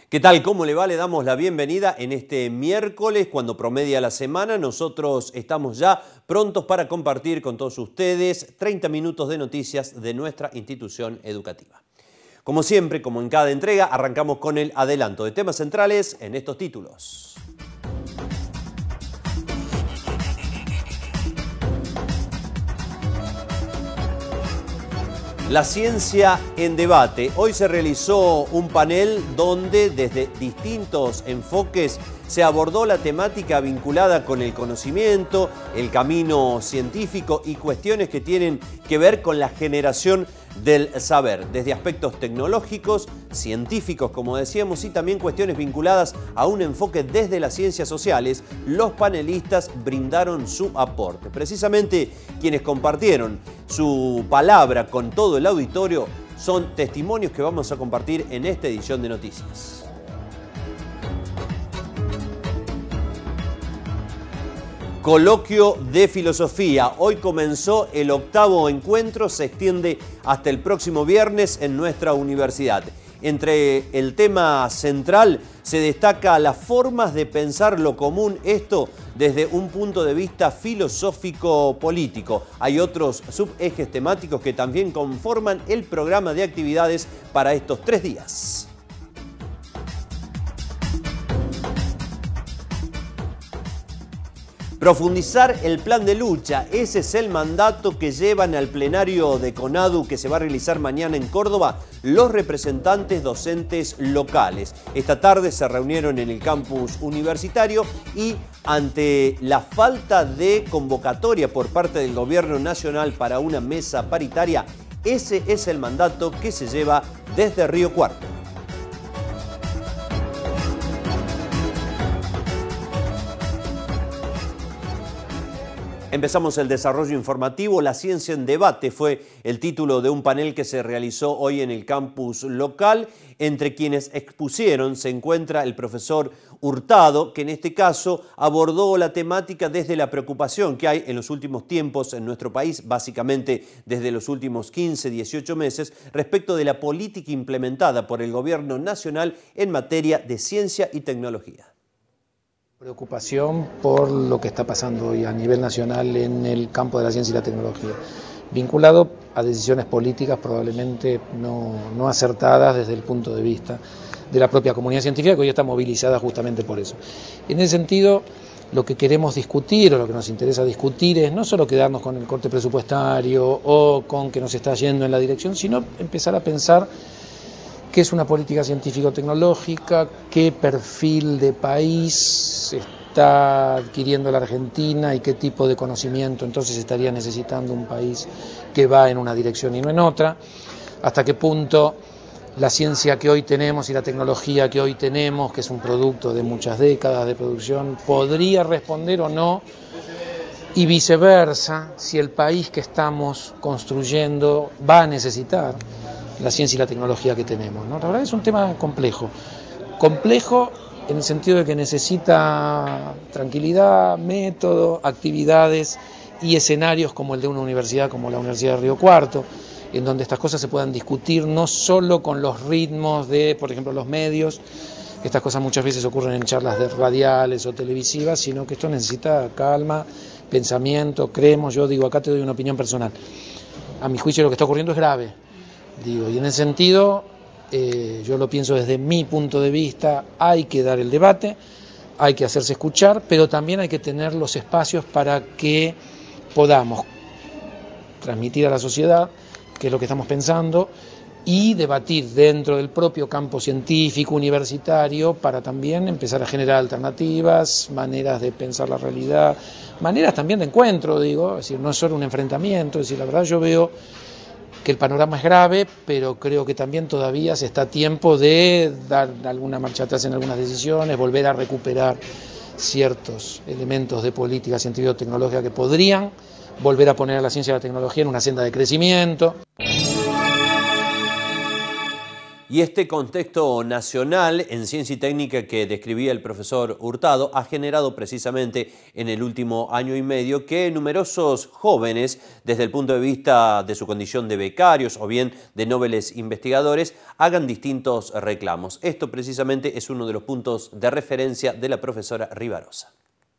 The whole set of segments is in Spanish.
¿Qué tal? ¿Cómo le va? Le damos la bienvenida en este miércoles, cuando promedia la semana. Nosotros estamos ya prontos para compartir con todos ustedes 30 minutos de noticias de nuestra institución educativa. Como siempre, como en cada entrega, arrancamos con el adelanto de temas centrales en estos títulos. La ciencia en debate. Hoy se realizó un panel donde desde distintos enfoques se abordó la temática vinculada con el conocimiento, el camino científico y cuestiones que tienen que ver con la generación del saber, desde aspectos tecnológicos, científicos, como decíamos, y también cuestiones vinculadas a un enfoque desde las ciencias sociales. Los panelistas brindaron su aporte. Precisamente quienes compartieron su palabra con todo el auditorio son testimonios que vamos a compartir en esta edición de Noticias. Coloquio de filosofía. Hoy comenzó el 8º encuentro, se extiende hasta el próximo viernes en nuestra universidad. Entre el tema central se destaca las formas de pensar lo común, esto desde un punto de vista filosófico-político. Hay otros subejes temáticos que también conforman el programa de actividades para estos 3 días. Profundizar el plan de lucha, ese es el mandato que llevan al plenario de CONADU que se va a realizar mañana en Córdoba los representantes docentes locales. Esta tarde se reunieron en el campus universitario y ante la falta de convocatoria por parte del gobierno nacional para una mesa paritaria, ese es el mandato que se lleva desde Río Cuarto. Empezamos el desarrollo informativo. La ciencia en debate fue el título de un panel que se realizó hoy en el campus local. Entre quienes expusieron se encuentra el profesor Hurtado, que en este caso abordó la temática desde la preocupación que hay en los últimos tiempos en nuestro país, básicamente desde los últimos 15, 18 meses, respecto de la política implementada por el gobierno nacional en materia de ciencia y tecnología. Preocupación por lo que está pasando hoy a nivel nacional en el campo de la ciencia y la tecnología, vinculado a decisiones políticas probablemente no acertadas desde el punto de vista de la propia comunidad científica, que hoy está movilizada justamente por eso. En ese sentido, lo que queremos discutir o lo que nos interesa discutir es no solo quedarnos con el corte presupuestario o con que nos está yendo en la dirección, sino empezar a pensar qué es una política científico-tecnológica, qué perfil de país está adquiriendo la Argentina y qué tipo de conocimiento entonces estaría necesitando un país que va en una dirección y no en otra, hasta qué punto la ciencia que hoy tenemos y la tecnología que hoy tenemos, que es un producto de muchas décadas de producción, podría responder o no, y viceversa, si el país que estamos construyendo va a necesitar la ciencia y la tecnología que tenemos, ¿no? La verdad es un tema complejo en el sentido de que necesita tranquilidad, método, actividades y escenarios como el de una universidad como la Universidad de Río Cuarto, en donde estas cosas se puedan discutir no solo con los ritmos de, por ejemplo, los medios. Estas cosas muchas veces ocurren en charlas de radiales o televisivas, sino que esto necesita calma, pensamiento, creemos, yo digo, acá te doy una opinión personal. A mi juicio lo que está ocurriendo es grave. Y en ese sentido, yo lo pienso desde mi punto de vista, hay que dar el debate, hay que hacerse escuchar, pero también hay que tener los espacios para que podamos transmitir a la sociedad qué es lo que estamos pensando y debatir dentro del propio campo científico, universitario, para también empezar a generar alternativas, maneras de pensar la realidad, maneras también de encuentro, digo, es decir, no es solo un enfrentamiento, es decir, la verdad yo veo que el panorama es grave, pero creo que también todavía se está a tiempo de dar alguna marcha atrás en algunas decisiones, volver a recuperar ciertos elementos de política científico-tecnológica que podrían volver a poner a la ciencia y la tecnología en una senda de crecimiento. Y este contexto nacional en ciencia y técnica que describía el profesor Hurtado ha generado precisamente en el último año y medio que numerosos jóvenes, desde el punto de vista de su condición de becarios o bien de nobles investigadores, hagan distintos reclamos. Esto precisamente es uno de los puntos de referencia de la profesora Rivarosa.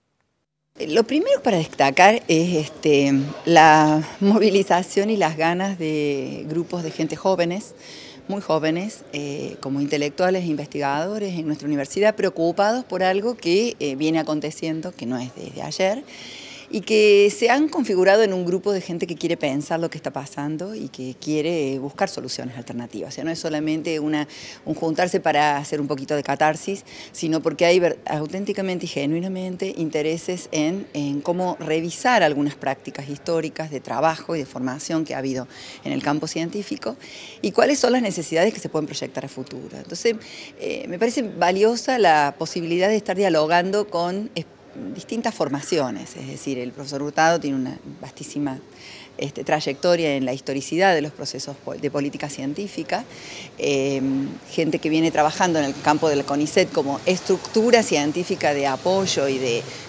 Lo primero para destacar es la movilización y las ganas de grupos de gente jóvenes, muy jóvenes, como intelectuales e investigadores en nuestra universidad, preocupados por algo que viene aconteciendo, que no es desde ayer, y que se han configurado en un grupo de gente que quiere pensar lo que está pasando y que quiere buscar soluciones alternativas. O sea, no es solamente un juntarse para hacer un poquito de catarsis, sino porque hay auténticamente y genuinamente intereses en cómo revisar algunas prácticas históricas de trabajo y de formación que ha habido en el campo científico y cuáles son las necesidades que se pueden proyectar a futuro. Entonces, me parece valiosa la posibilidad de estar dialogando con distintas formaciones, es decir, el profesor Hurtado tiene una vastísima trayectoria en la historicidad de los procesos de política científica, gente que viene trabajando en el campo del CONICET como estructura científica de apoyo y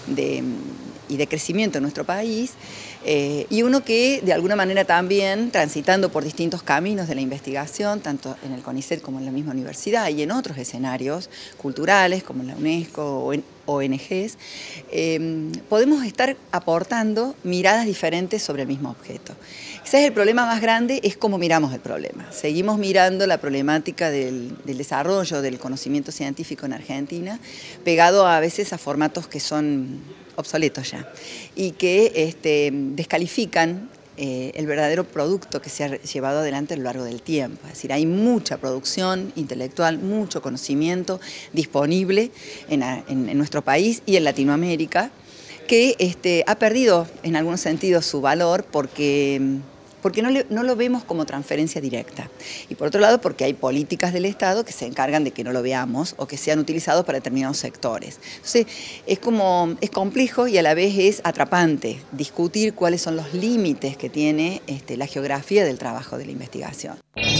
de crecimiento en nuestro país, y uno que de alguna manera también transitando por distintos caminos de la investigación, tanto en el CONICET como en la misma universidad y en otros escenarios culturales como en la UNESCO o en ONGs, podemos estar aportando miradas diferentes sobre el mismo objeto. Quizás el problema más grande es cómo miramos el problema. Seguimos mirando la problemática del desarrollo del conocimiento científico en Argentina, pegado a veces a formatos que son obsoletos ya y que descalifican el verdadero producto que se ha llevado adelante a lo largo del tiempo. Es decir, hay mucha producción intelectual, mucho conocimiento disponible en nuestro país y en Latinoamérica que ha perdido en algunos sentidos su valor porque no lo vemos como transferencia directa. Y por otro lado, porque hay políticas del Estado que se encargan de que no lo veamos o que sean utilizados para determinados sectores. Entonces, es complejo y a la vez es atrapante discutir cuáles son los límites que tiene la geografía del trabajo de la investigación.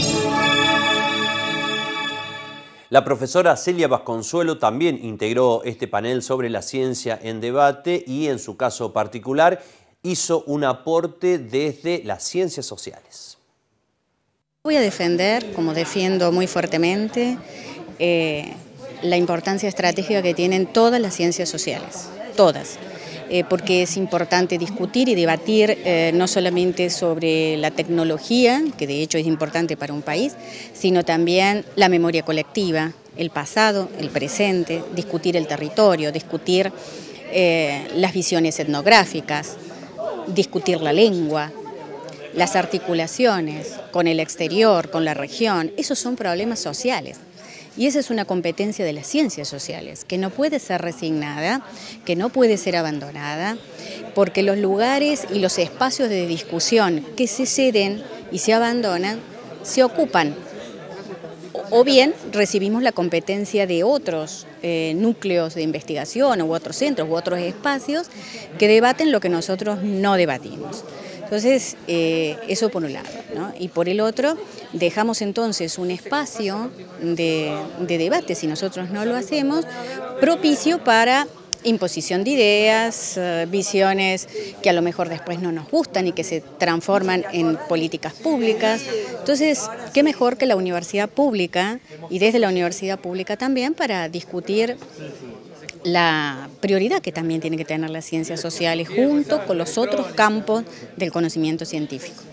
La profesora Celia Vasconsuelo también integró este panel sobre la ciencia en debate y en su caso particular hizo un aporte desde las ciencias sociales. Voy a defender, como defiendo muy fuertemente, la importancia estratégica que tienen todas las ciencias sociales, todas, porque es importante discutir y debatir no solamente sobre la tecnología, que de hecho es importante para un país, sino también la memoria colectiva, el pasado, el presente, discutir el territorio, discutir las visiones etnográficas, discutir la lengua, las articulaciones con el exterior, con la región. Esos son problemas sociales y esa es una competencia de las ciencias sociales que no puede ser resignada, que no puede ser abandonada, porque los lugares y los espacios de discusión que se ceden y se abandonan se ocupan o bien recibimos la competencia de otros núcleos de investigación u otros centros u otros espacios que debaten lo que nosotros no debatimos. Entonces, eso por un lado, ¿no? Y por el otro, dejamos entonces un espacio de debate, si nosotros no lo hacemos, propicio para imposición de ideas, visiones que a lo mejor después no nos gustan y que se transforman en políticas públicas. Entonces, qué mejor que la universidad pública y desde la universidad pública también para discutir la prioridad que también tiene que tener las ciencias sociales junto con los otros campos del conocimiento científico.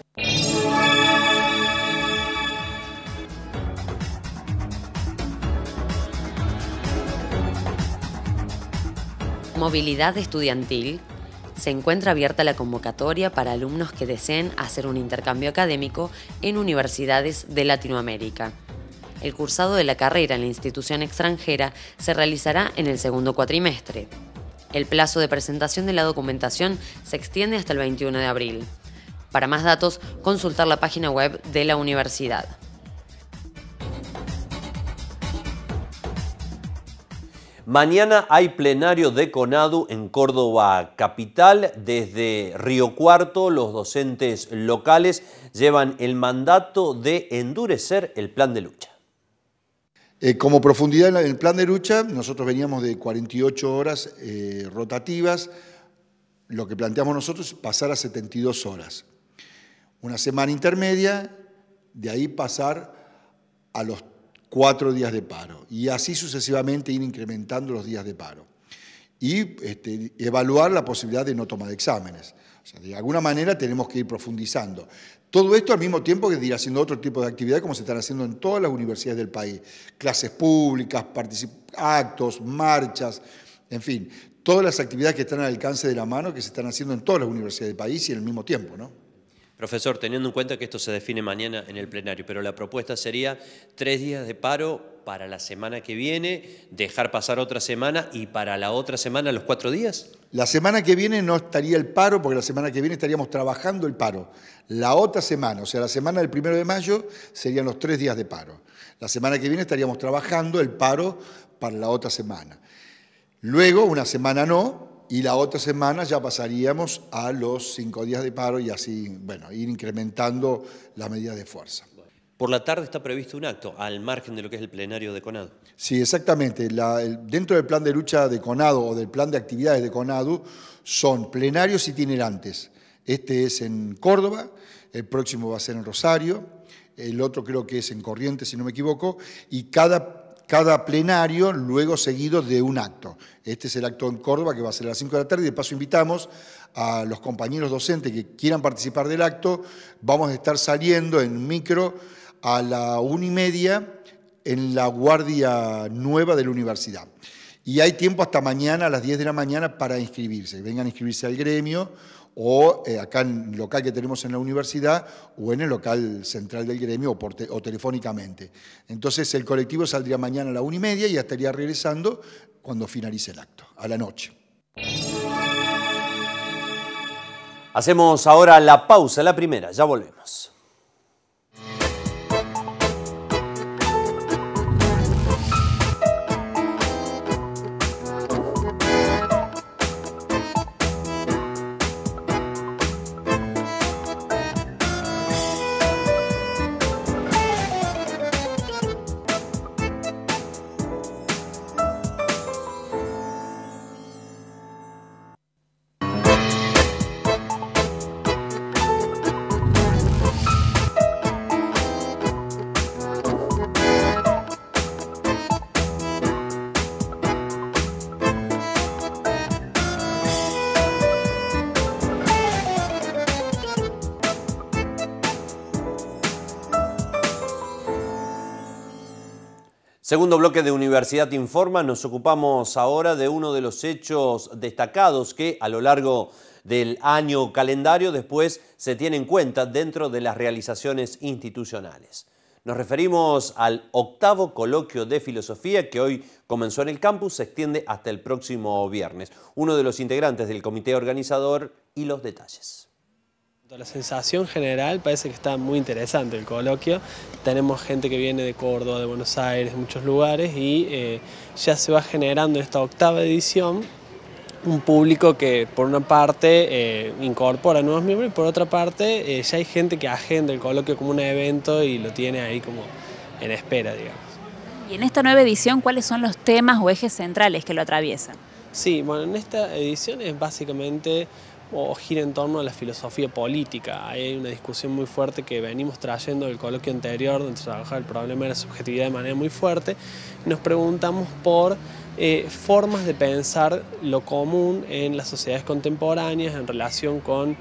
Movilidad estudiantil. Se encuentra abierta la convocatoria para alumnos que deseen hacer un intercambio académico en universidades de Latinoamérica. El cursado de la carrera en la institución extranjera se realizará en el segundo cuatrimestre. El plazo de presentación de la documentación se extiende hasta el 21 de abril. Para más datos, consultar la página web de la universidad. Mañana hay plenario de CONADU en Córdoba capital. Desde Río Cuarto, los docentes locales llevan el mandato de endurecer el plan de lucha. Como profundidad en el plan de lucha, nosotros veníamos de 48 horas rotativas. Lo que planteamos nosotros es pasar a 72 horas. Una semana intermedia, de ahí pasar a los 4 días de paro. Y así sucesivamente ir incrementando los días de paro. Y evaluar la posibilidad de no tomar exámenes. O sea, de alguna manera tenemos que ir profundizando. Todo esto al mismo tiempo que ir haciendo otro tipo de actividades como se están haciendo en todas las universidades del país. Clases públicas, actos, marchas, en fin, todas las actividades que están al alcance de la mano que se están haciendo en todas las universidades del país y en el mismo tiempo, ¿no? Profesor, teniendo en cuenta que esto se define mañana en el plenario, pero la propuesta sería 3 días de paro para la semana que viene, dejar pasar otra semana y para la otra semana los 4 días. La semana que viene no estaría el paro porque la semana que viene estaríamos trabajando el paro. La otra semana, o sea, la semana del 1 de mayo serían los 3 días de paro. La semana que viene estaríamos trabajando el paro para la otra semana. Luego, una semana no. Y la otra semana ya pasaríamos a los 5 días de paro y así, bueno, ir incrementando las medidas de fuerza. Por la tarde está previsto un acto, al margen de lo que es el plenario de CONADU. Sí, exactamente. Dentro del plan de lucha de CONADU o del plan de actividades de CONADU son plenarios itinerantes. Este es en Córdoba, el próximo va a ser en Rosario, el otro creo que es en Corrientes, si no me equivoco, y cada plenario luego seguido de un acto. Este es el acto en Córdoba que va a ser a las 5 de la tarde y de paso invitamos a los compañeros docentes que quieran participar del acto. Vamos a estar saliendo en micro a la 1:30 en la guardia nueva de la universidad. Y hay tiempo hasta mañana a las 10 de la mañana para inscribirse. Vengan a inscribirse al gremio o acá en el local que tenemos en la universidad o en el local central del gremio o telefónicamente. Entonces el colectivo saldría mañana a la 1:30 y ya estaría regresando cuando finalice el acto, a la noche. Hacemos ahora la pausa, la primera, ya volvemos. Segundo bloque de Universidad Informa, nos ocupamos ahora de uno de los hechos destacados que a lo largo del año calendario después se tiene en cuenta dentro de las realizaciones institucionales. Nos referimos al 8º coloquio de filosofía que hoy comenzó en el campus, se extiende hasta el próximo viernes. Uno de los integrantes del comité organizador y los detalles. La sensación general parece que está muy interesante el coloquio. Tenemos gente que viene de Córdoba, de Buenos Aires, de muchos lugares y ya se va generando en esta 8ª edición un público que por una parte incorpora nuevos miembros y por otra parte ya hay gente que agenda el coloquio como un evento y lo tiene ahí como en espera, digamos. Y en esta nueva edición, ¿cuáles son los temas o ejes centrales que lo atraviesan? Sí, bueno, en esta edición es básicamente o gira en torno a la filosofía política. Ahí hay una discusión muy fuerte que venimos trayendo del coloquio anterior, donde se trabajaba el problema de la subjetividad de manera muy fuerte. Nos preguntamos por formas de pensar lo común en las sociedades contemporáneas en relación con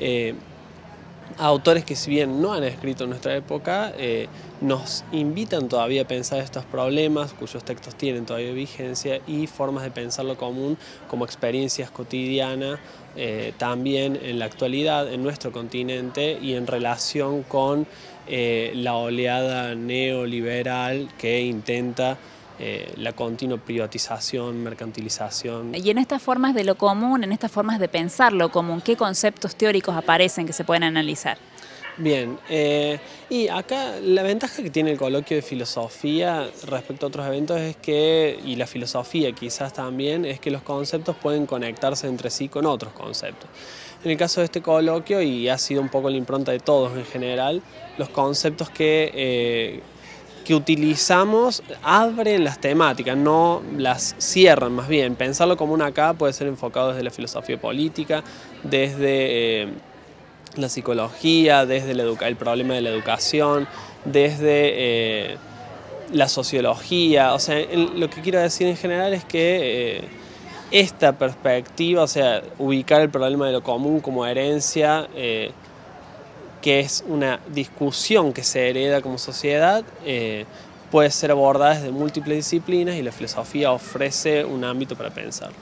autores que, si bien no han escrito en nuestra época, nos invitan todavía a pensar estos problemas, cuyos textos tienen todavía vigencia, y formas de pensar lo común como experiencias cotidianas, también en la actualidad, en nuestro continente, y en relación con la oleada neoliberal que intenta la continua privatización, mercantilización. Y en estas formas de lo común, en estas formas de pensar lo común, ¿qué conceptos teóricos aparecen que se pueden analizar? Bien, y acá la ventaja que tiene el coloquio de filosofía respecto a otros eventos es que, y la filosofía quizás también, es que los conceptos pueden conectarse entre sí con otros conceptos. En el caso de este coloquio, y ha sido un poco la impronta de todos en general, los conceptos que que utilizamos abren las temáticas, no las cierran más bien. Pensarlo común acá puede ser enfocado desde la filosofía política, desde la psicología, desde el problema de la educación, desde la sociología. O sea, lo que quiero decir en general es que esta perspectiva, o sea, ubicar el problema de lo común como herencia, que es una discusión que se hereda como sociedad, puede ser abordada desde múltiples disciplinas y la filosofía ofrece un ámbito para pensar.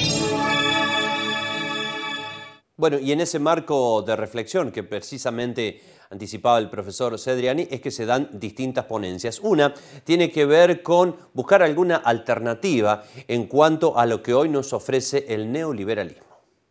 Bueno, y en ese marco de reflexión que precisamente anticipaba el profesor Cedriani, es que se dan distintas ponencias. Una tiene que ver con buscar alguna alternativa en cuanto a lo que hoy nos ofrece el neoliberalismo.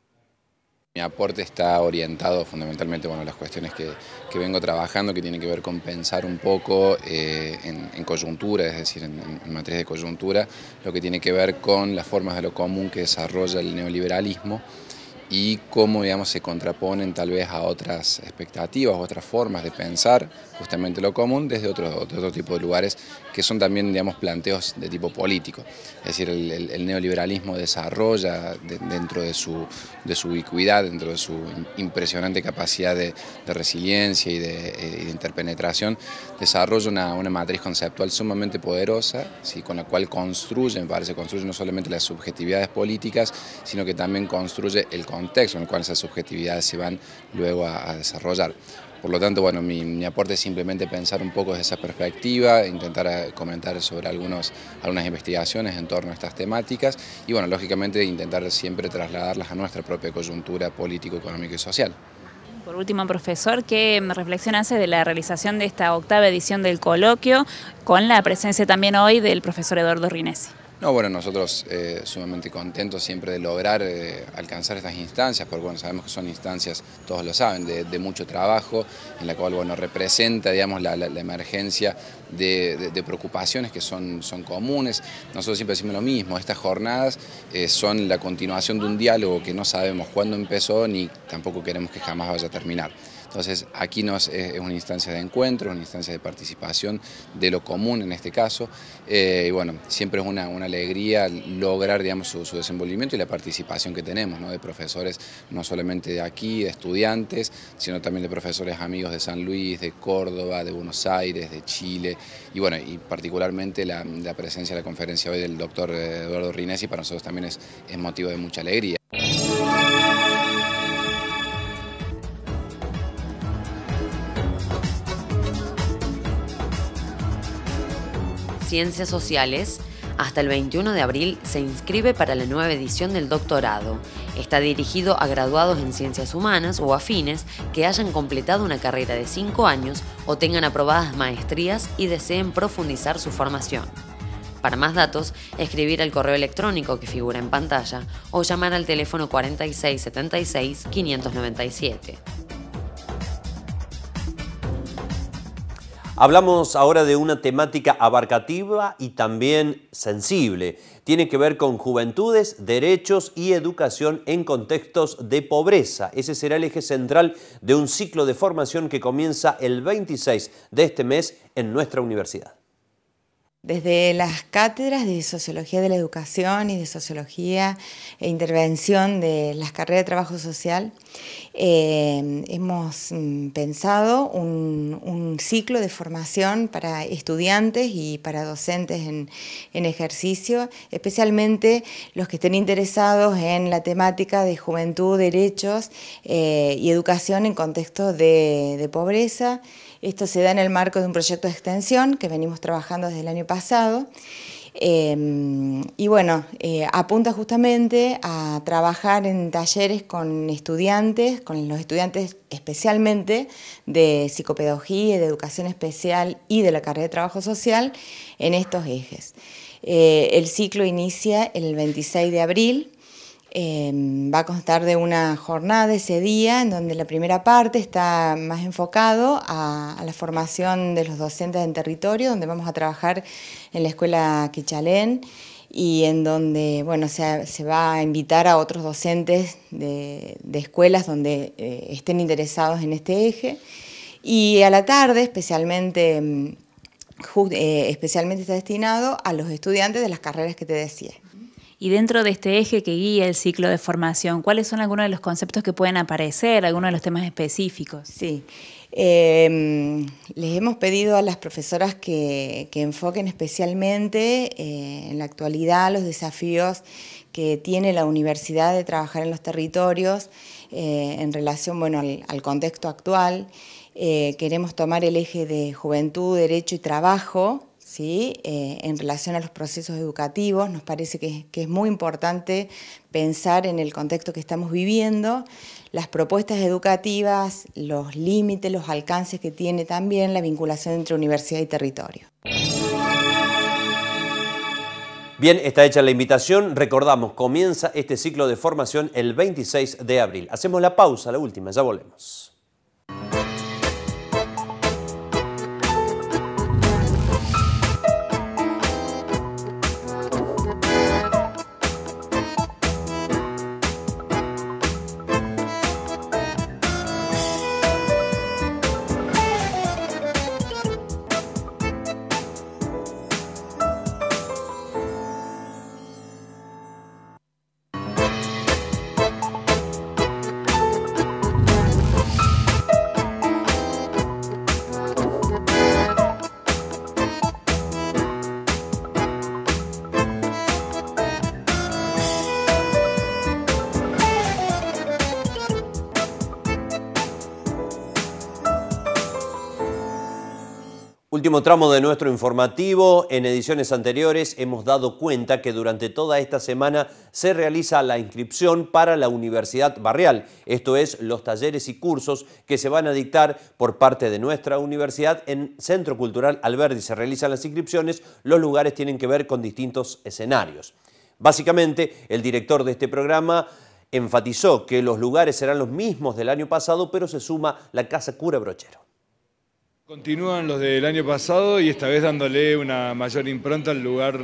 Mi aporte está orientado fundamentalmente a las cuestiones que vengo trabajando, que tienen que ver con pensar un poco en coyuntura, es decir, en materia de coyuntura, lo que tiene que ver con las formas de lo común que desarrolla el neoliberalismo y cómo, digamos, se contraponen tal vez a otras expectativas, otras formas de pensar justamente lo común desde otro tipo de lugares que son también, digamos, planteos de tipo político. Es decir, el neoliberalismo desarrolla dentro de su ubicuidad, dentro de su impresionante capacidad de resiliencia y de interpenetración, desarrolla una matriz conceptual sumamente poderosa, ¿sí?, con la cual construye, me parece, construye no solamente las subjetividades políticas, sino que también construye el contexto en el cual esas subjetividades se van luego a desarrollar. Por lo tanto, mi aporte es simplemente pensar un poco desde esa perspectiva, intentar comentar sobre algunas investigaciones en torno a estas temáticas y, lógicamente, intentar siempre trasladarlas a nuestra propia coyuntura político, económica y social. Por último, profesor, ¿qué reflexión hace de la realización de esta 8ª edición del coloquio con la presencia también hoy del profesor Eduardo Rinesi? Nosotros sumamente contentos siempre de lograr alcanzar estas instancias, porque sabemos que son instancias, todos lo saben, de mucho trabajo, en la cual representa, digamos, la emergencia de preocupaciones que son comunes. Nosotros siempre decimos lo mismo, estas jornadas son la continuación de un diálogo que no sabemos cuándo empezó ni tampoco queremos que jamás vaya a terminar. Entonces aquí es una instancia de encuentro, una instancia de participación de lo común en este caso, y siempre es una alegría lograr, digamos, su desenvolvimiento y la participación que tenemos, ¿no?, de profesores no solamente de aquí, de estudiantes, sino también de profesores amigos de San Luis, de Córdoba, de Buenos Aires, de Chile, y particularmente la presencia de la conferencia hoy del doctor Eduardo Rinesi para nosotros también es motivo de mucha alegría. Ciencias Sociales, hasta el 21 de abril se inscribe para la nueva edición del doctorado. Está dirigido a graduados en Ciencias Humanas o afines que hayan completado una carrera de 5 años o tengan aprobadas maestrías y deseen profundizar su formación. Para más datos, escribir al correo electrónico que figura en pantalla o llamar al teléfono 4676-597. Hablamos ahora de una temática abarcativa y también sensible. Tiene que ver con juventudes, derechos y educación en contextos de pobreza. Ese será el eje central de un ciclo de formación que comienza el 26 de este mes en nuestra universidad. Desde las cátedras de Sociología de la Educación y de Sociología e Intervención de las carreras de Trabajo Social, hemos pensado un ciclo de formación para estudiantes y para docentes en ejercicio, especialmente los que estén interesados en la temática de juventud, derechos y educación en contextos de pobreza. Esto se da en el marco de un proyecto de extensión que venimos trabajando desde el año pasado apunta justamente a trabajar en talleres con los estudiantes especialmente de psicopedagogía y de educación especial y de la carrera de trabajo social en estos ejes. El ciclo inicia el 26 de abril. Va a constar de una jornada ese día en donde la primera parte está más enfocado a la formación de los docentes en territorio, donde vamos a trabajar en la escuela Quichalén y en donde se va a invitar a otros docentes de escuelas donde estén interesados en este eje. Y a la tarde, especialmente especialmente está destinado a los estudiantes de las carreras que te decía. Y dentro de este eje que guía el ciclo de formación, ¿cuáles son algunos de los conceptos que pueden aparecer, algunos de los temas específicos? Sí, les hemos pedido a las profesoras que enfoquen especialmente en la actualidad los desafíos que tiene la universidad de trabajar en los territorios en relación, bueno, al contexto actual. Queremos tomar el eje de juventud, derecho y trabajo, ¿sí? En relación a los procesos educativos. Nos parece que es muy importante pensar en el contexto que estamos viviendo, las propuestas educativas, los límites, los alcances que tiene también la vinculación entre universidad y territorio. Bien, está hecha la invitación. Recordamos, comienza este ciclo de formación el 26 de abril. Hacemos la pausa, la última, ya volvemos. Último tramo de nuestro informativo. En ediciones anteriores hemos dado cuenta que durante toda esta semana se realiza la inscripción para la Universidad Barrial. Esto es, los talleres y cursos que se van a dictar por parte de nuestra universidad en Centro Cultural Alberdi. Se realizan las inscripciones, los lugares tienen que ver con distintos escenarios. Básicamente, el director de este programa enfatizó que los lugares serán los mismos del año pasado, pero se suma la Casa Cura Brochero. Continúan los del año pasado y esta vez dándole una mayor impronta al lugar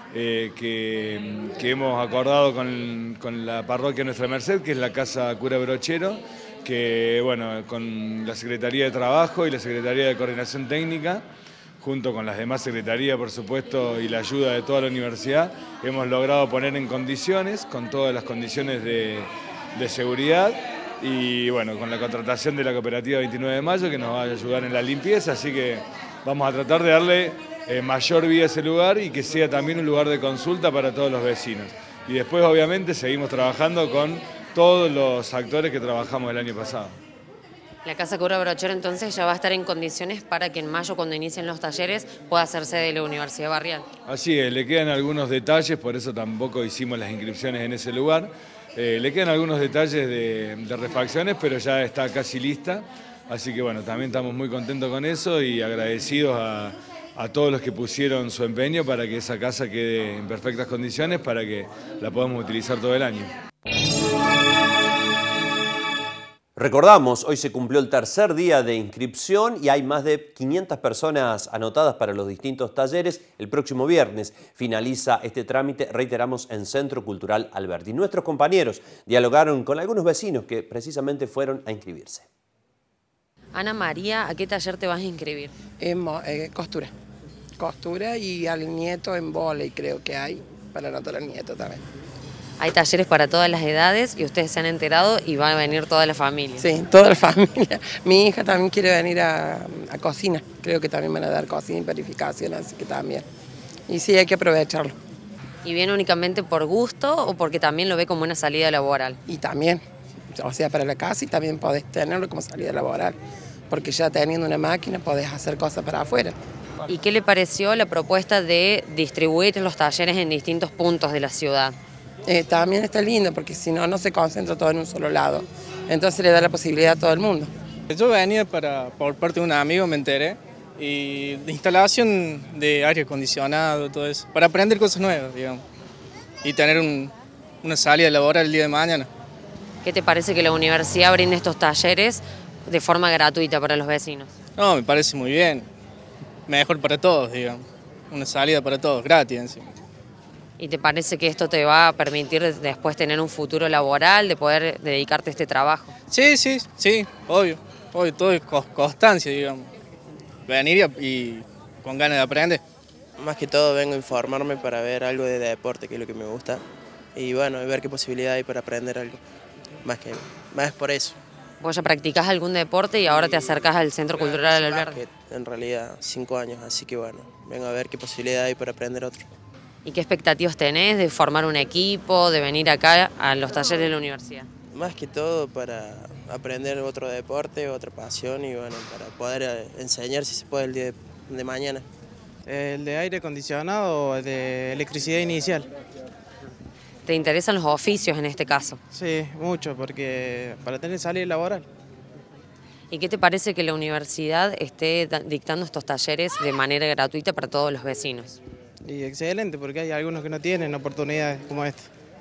que hemos acordado con la parroquia Nuestra Merced, que es la Casa Cura Brochero, que bueno, con la Secretaría de Trabajo y la Secretaría de Coordinación Técnica, junto con las demás secretarías, por supuesto, y la ayuda de toda la universidad, hemos logrado poner en condiciones, con todas las condiciones de seguridad, y bueno, con la contratación de la cooperativa 29 de Mayo, que nos va a ayudar en la limpieza, así que vamos a tratar de darle mayor vida a ese lugar y que sea también un lugar de consulta para todos los vecinos. Y después, obviamente, seguimos trabajando con todos los actores que trabajamos el año pasado. La Casa Cura Brochero entonces ya va a estar en condiciones para que en mayo, cuando inicien los talleres, pueda hacerse de la Universidad Barrial. Así es, le quedan algunos detalles, por eso tampoco hicimos las inscripciones en ese lugar. Le quedan algunos detalles de refacciones, pero ya está casi lista. Así que bueno, también estamos muy contentos con eso y agradecidos a todos los que pusieron su empeño para que esa casa quede en perfectas condiciones, para que la podamos utilizar todo el año. Recordamos, hoy se cumplió el tercer día de inscripción y hay más de 500 personas anotadas para los distintos talleres. El próximo viernes finaliza este trámite, reiteramos, en Centro Cultural Alberdi. Nuestros compañeros dialogaron con algunos vecinos que precisamente fueron a inscribirse. Ana María, ¿a qué taller te vas a inscribir? Costura. Costura y al nieto en vóley creo que hay, para anotar al nieto también. Hay talleres para todas las edades y ustedes se han enterado y va a venir toda la familia. Sí, toda la familia. Mi hija también quiere venir a cocina. Creo que también van a dar cocina y purificación, así que también. Y sí, hay que aprovecharlo. ¿Y viene únicamente por gusto o porque también lo ve como una salida laboral? Y también, o sea, para la casa y también podés tenerlo como salida laboral. Porque ya teniendo una máquina podés hacer cosas para afuera. ¿Y qué le pareció la propuesta de distribuir los talleres en distintos puntos de la ciudad? También está lindo porque si no, no se concentra todo en un solo lado. Entonces le da la posibilidad a todo el mundo. Yo venía por parte de un amigo, me enteré, y de instalación de aire acondicionado, todo eso, para aprender cosas nuevas, digamos, y tener una salida laboral el día de mañana. ¿Qué te parece que la universidad brinde estos talleres de forma gratuita para los vecinos? No, me parece muy bien, mejor para todos, digamos, una salida para todos, gratis encima. ¿Y te parece que esto te va a permitir después tener un futuro laboral, de poder dedicarte a este trabajo? Sí, obvio, todo es constancia, digamos. Venir y con ganas de aprender. Más que todo vengo a informarme para ver algo de deporte, que es lo que me gusta, y bueno, ver qué posibilidad hay para aprender algo, más por eso. ¿Vos ya practicás algún deporte y ahora te acercás al Centro Cultural Alberdi? En realidad 5 años, así que bueno, vengo a ver qué posibilidad hay para aprender otro. ¿Y qué expectativas tenés de formar un equipo, de venir acá a los talleres de la universidad? Más que todo para aprender otro deporte, otra pasión y bueno, para poder enseñar si se puede el día de mañana. El de aire acondicionado o de electricidad inicial. ¿Te interesan los oficios en este caso? Sí, mucho, porque para tener salida laboral. ¿Y qué te parece que la universidad esté dictando estos talleres de manera gratuita para todos los vecinos? Y excelente, porque hay algunos que no tienen oportunidades como esta.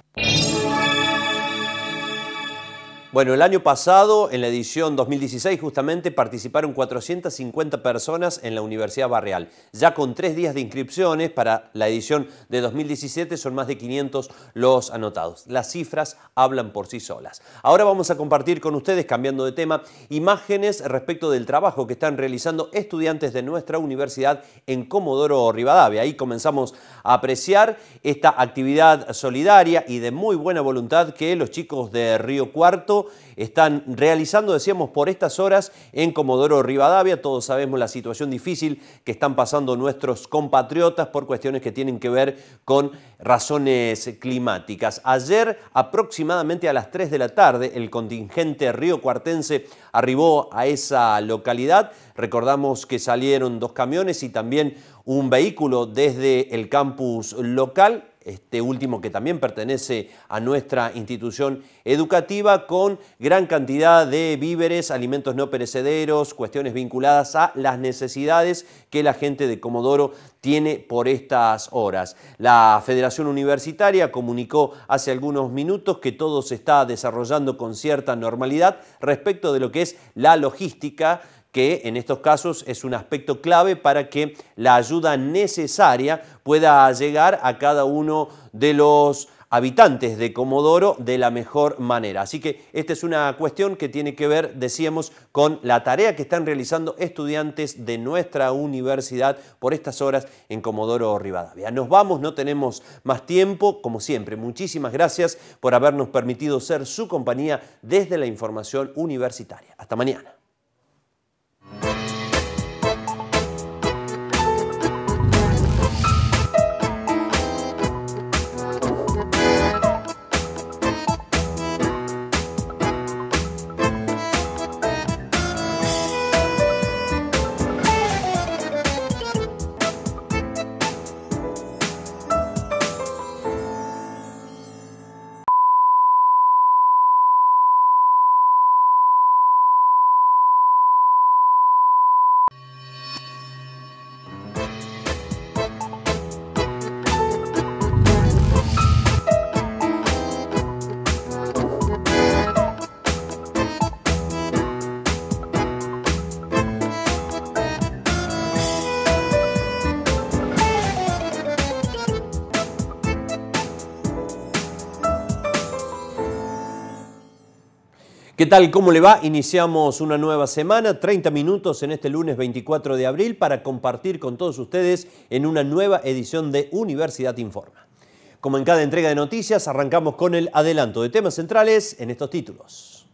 Bueno, el año pasado, en la edición 2016, justamente participaron 450 personas en la Universidad Barreal. Ya con 3 días de inscripciones para la edición de 2017 son más de 500 los anotados. Las cifras hablan por sí solas. Ahora vamos a compartir con ustedes, cambiando de tema, imágenes respecto del trabajo que están realizando estudiantes de nuestra universidad en Comodoro Rivadavia. Ahí comenzamos a apreciar esta actividad solidaria y de muy buena voluntad que los chicos de Río Cuarto están realizando, decíamos, por estas horas en Comodoro Rivadavia. Todos sabemos la situación difícil que están pasando nuestros compatriotas por cuestiones que tienen que ver con razones climáticas. Ayer, aproximadamente a las 3 de la tarde, el contingente riocuartense arribó a esa localidad. Recordamos que salieron 2 camiones y también un vehículo desde el campus local, este último que también pertenece a nuestra institución educativa, con gran cantidad de víveres, alimentos no perecederos, cuestiones vinculadas a las necesidades que la gente de Comodoro tiene por estas horas. La Federación Universitaria comunicó hace algunos minutos que todo se está desarrollando con cierta normalidad respecto de lo que es la logística, que en estos casos es un aspecto clave para que la ayuda necesaria pueda llegar a cada uno de los habitantes de Comodoro de la mejor manera. Así que esta es una cuestión que tiene que ver, decíamos, con la tarea que están realizando estudiantes de nuestra universidad por estas horas en Comodoro Rivadavia. Nos vamos, no tenemos más tiempo. Como siempre, muchísimas gracias por habernos permitido ser su compañía desde la información universitaria. Hasta mañana. ¿Qué tal? ¿Cómo le va? Iniciamos una nueva semana, 30 minutos en este lunes 24 de abril para compartir con todos ustedes en una nueva edición de Universidad Informa. Como en cada entrega de noticias, arrancamos con el adelanto de temas centrales en estos títulos.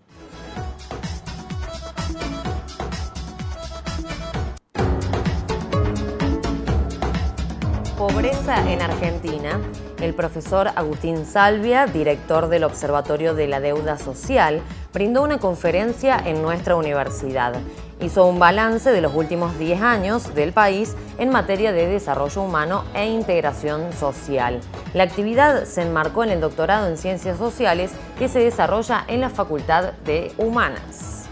Pobreza en Argentina. El profesor Agustín Salvia, director del Observatorio de la Deuda Social, brindó una conferencia en nuestra universidad. Hizo un balance de los últimos 10 años del país en materia de desarrollo humano e integración social. La actividad se enmarcó en el doctorado en Ciencias Sociales que se desarrolla en la Facultad de Humanas.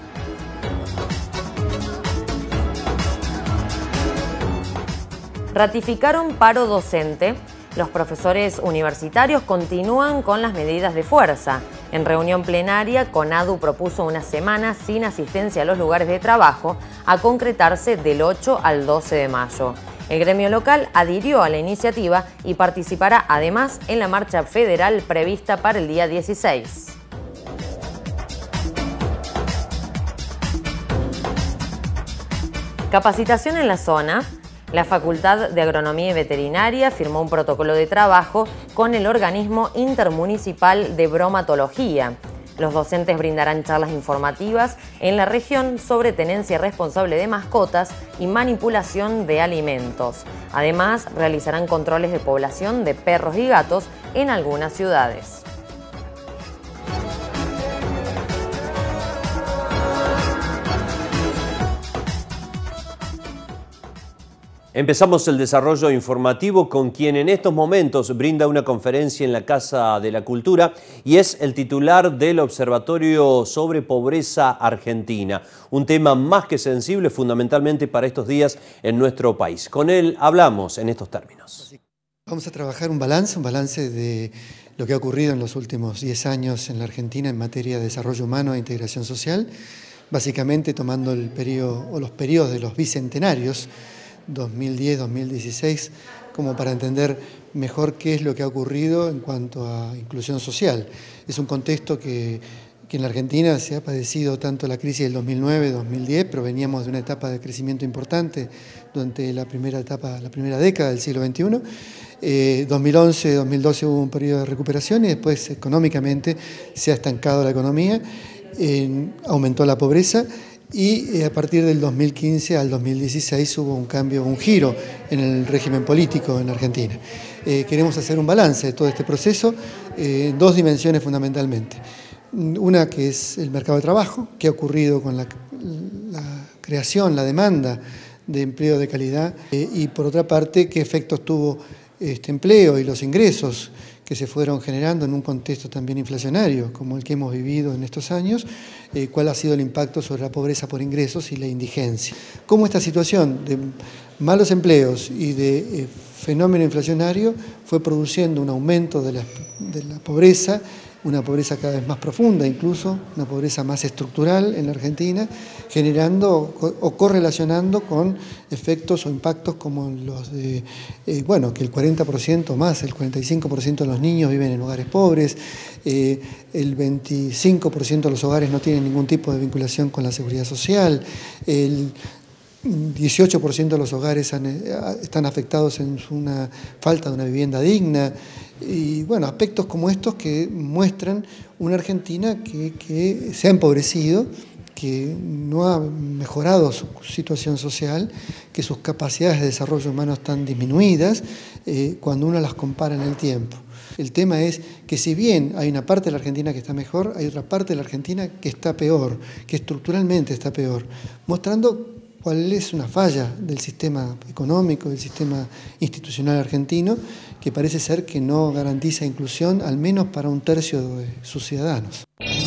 Ratificaron paro docente. Los profesores universitarios continúan con las medidas de fuerza. En reunión plenaria, CONADU propuso una semana sin asistencia a los lugares de trabajo, a concretarse del 8 al 12 de mayo. El gremio local adhirió a la iniciativa y participará además en la marcha federal prevista para el día 16. Capacitación en la zona. La Facultad de Agronomía y Veterinaria firmó un protocolo de trabajo con el organismo intermunicipal de bromatología. Los docentes brindarán charlas informativas en la región sobre tenencia responsable de mascotas y manipulación de alimentos. Además, realizarán controles de población de perros y gatos en algunas ciudades. Empezamos el desarrollo informativo con quien en estos momentos brinda una conferencia en la Casa de la Cultura y es el titular del Observatorio sobre Pobreza Argentina, un tema más que sensible fundamentalmente para estos días en nuestro país. Con él hablamos en estos términos. Vamos a trabajar un balance de lo que ha ocurrido en los últimos 10 años en la Argentina en materia de desarrollo humano e integración social, básicamente tomando el periodo o los periodos de los bicentenarios 2010-2016, como para entender mejor qué es lo que ha ocurrido en cuanto a inclusión social. Es un contexto que en la Argentina se ha padecido tanto la crisis del 2009-2010, pero veníamos de una etapa de crecimiento importante durante la primera década del siglo XXI. 2011-2012 hubo un periodo de recuperación y después económicamente se ha estancado la economía, aumentó la pobreza. Y a partir del 2015 al 2016 hubo un cambio, un giro en el régimen político en Argentina. Queremos hacer un balance de todo este proceso en dos dimensiones fundamentalmente. Una que es el mercado de trabajo, qué ha ocurrido con la creación, la demanda de empleo de calidad, y por otra parte qué efectos tuvo este empleo y los ingresos que se fueron generando en un contexto también inflacionario como el que hemos vivido en estos años, cuál ha sido el impacto sobre la pobreza por ingresos y la indigencia. Cómo esta situación de malos empleos y de fenómeno inflacionario fue produciendo un aumento de la pobreza, una pobreza cada vez más profunda, incluso una pobreza más estructural en la Argentina, generando o correlacionando con efectos o impactos como los de, que el 40% más, el 45% de los niños viven en hogares pobres, el 25% de los hogares no tienen ningún tipo de vinculación con la seguridad social, el 18% de los hogares están afectados en una falta de una vivienda digna, y aspectos como estos que muestran una Argentina que se ha empobrecido, que no ha mejorado su situación social, que sus capacidades de desarrollo humano están disminuidas cuando uno las compara en el tiempo. El tema es que si bien hay una parte de la Argentina que está mejor, hay otra parte de la Argentina que está peor, que estructuralmente está peor, mostrando cuál es una falla del sistema económico, del sistema institucional argentino, que parece ser que no garantiza inclusión, al menos para un tercio de sus ciudadanos.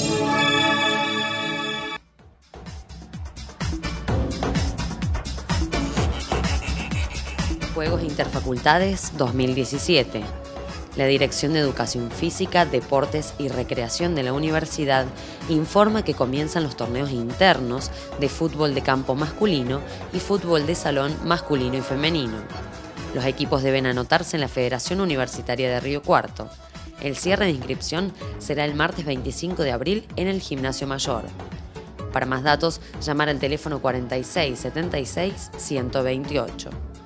Juegos Interfacultades 2017. La Dirección de Educación Física, Deportes y Recreación de la Universidad informa que comienzan los torneos internos de fútbol de campo masculino y fútbol de salón masculino y femenino. Los equipos deben anotarse en la Federación Universitaria de Río Cuarto. El cierre de inscripción será el martes 25 de abril en el Gimnasio Mayor. Para más datos, llamar al teléfono 46 76 128.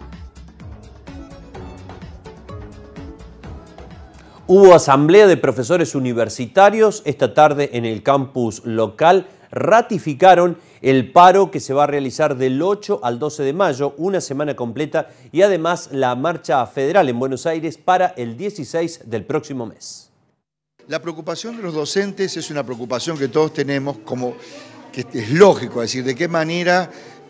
Hubo asamblea de profesores universitarios esta tarde en el campus local. Ratificaron el paro que se va a realizar del 8 al 12 de mayo, una semana completa, y además la marcha federal en Buenos Aires para el 16 del próximo mes. La preocupación de los docentes es una preocupación que todos tenemos, como que es lógico, es decir, de qué manera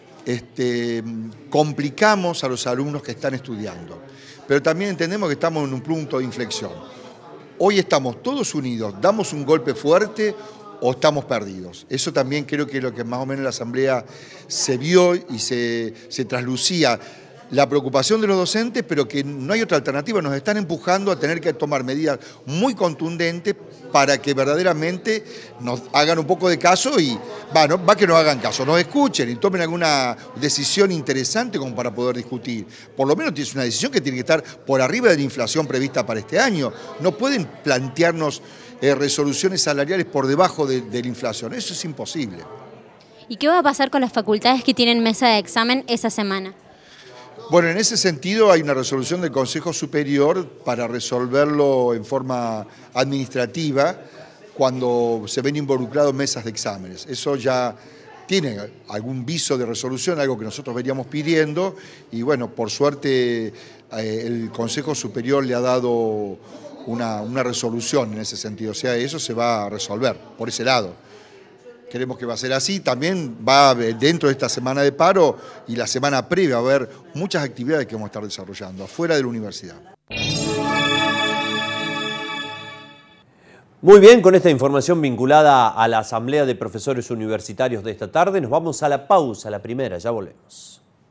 complicamos a los alumnos que están estudiando. Pero también entendemos que estamos en un punto de inflexión. Hoy estamos todos unidos, damos un golpe fuerte o estamos perdidos. Eso también creo que es lo que más o menos en la asamblea se vio y se traslucía. La preocupación de los docentes, pero que no hay otra alternativa, nos están empujando a tener que tomar medidas muy contundentes para que verdaderamente nos hagan un poco de caso y, va que nos hagan caso, nos escuchen y tomen alguna decisión interesante como para poder discutir. Por lo menos es una decisión que tiene que estar por arriba de la inflación prevista para este año. No pueden plantearnos resoluciones salariales por debajo de la inflación, eso es imposible. ¿Y qué va a pasar con las facultades que tienen mesa de examen esa semana? Bueno, en ese sentido hay una resolución del Consejo Superior para resolverlo en forma administrativa cuando se ven involucrados mesas de exámenes. Eso ya tiene algún viso de resolución, algo que nosotros veníamos pidiendo, y bueno, por suerte el Consejo Superior le ha dado una resolución en ese sentido, o sea, eso se va a resolver por ese lado. Creemos que va a ser así, también va dentro de esta semana de paro y la semana previa a haber muchas actividades que vamos a estar desarrollando afuera de la universidad. Muy bien, con esta información vinculada a la Asamblea de Profesores Universitarios de esta tarde, nos vamos a la pausa, la primera, ya volvemos.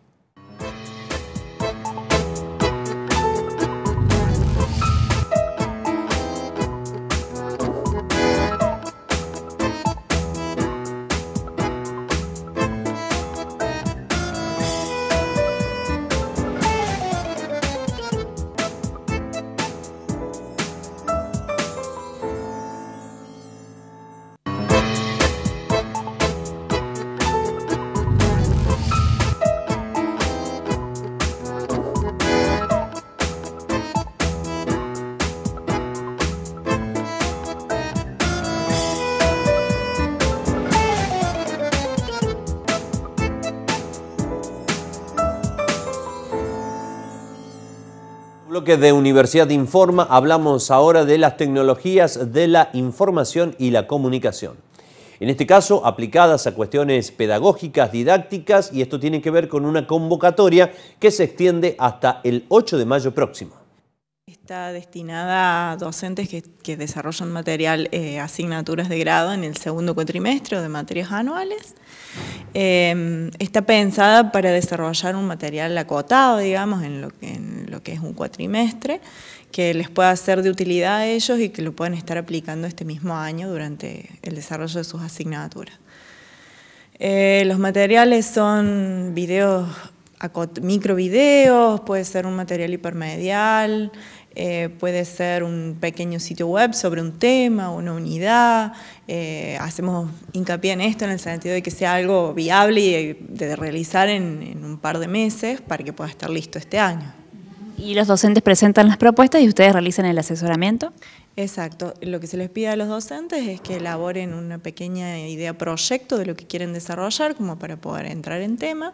Bloque de Universidad Informa, hablamos ahora de las tecnologías de la información y la comunicación. En este caso, aplicadas a cuestiones pedagógicas, didácticas, y esto tiene que ver con una convocatoria que se extiende hasta el 8 de mayo próximo. Está destinada a docentes que desarrollan material, asignaturas de grado en el segundo cuatrimestre o de materias anuales. Está pensada para desarrollar un material acotado, digamos, en lo que es un cuatrimestre, que les pueda ser de utilidad a ellos y que lo puedan estar aplicando este mismo año durante el desarrollo de sus asignaturas. Los materiales son videos, microvideos, puede ser un material hipermedial, puede ser un pequeño sitio web sobre un tema, una unidad. Hacemos hincapié en esto en el sentido de que sea algo viable y de realizar en un par de meses para que pueda estar listo este año. ¿Y los docentes presentan las propuestas y ustedes realizan el asesoramiento? Exacto. Lo que se les pide a los docentes es que elaboren una pequeña idea proyecto de lo que quieren desarrollar como para poder entrar en tema.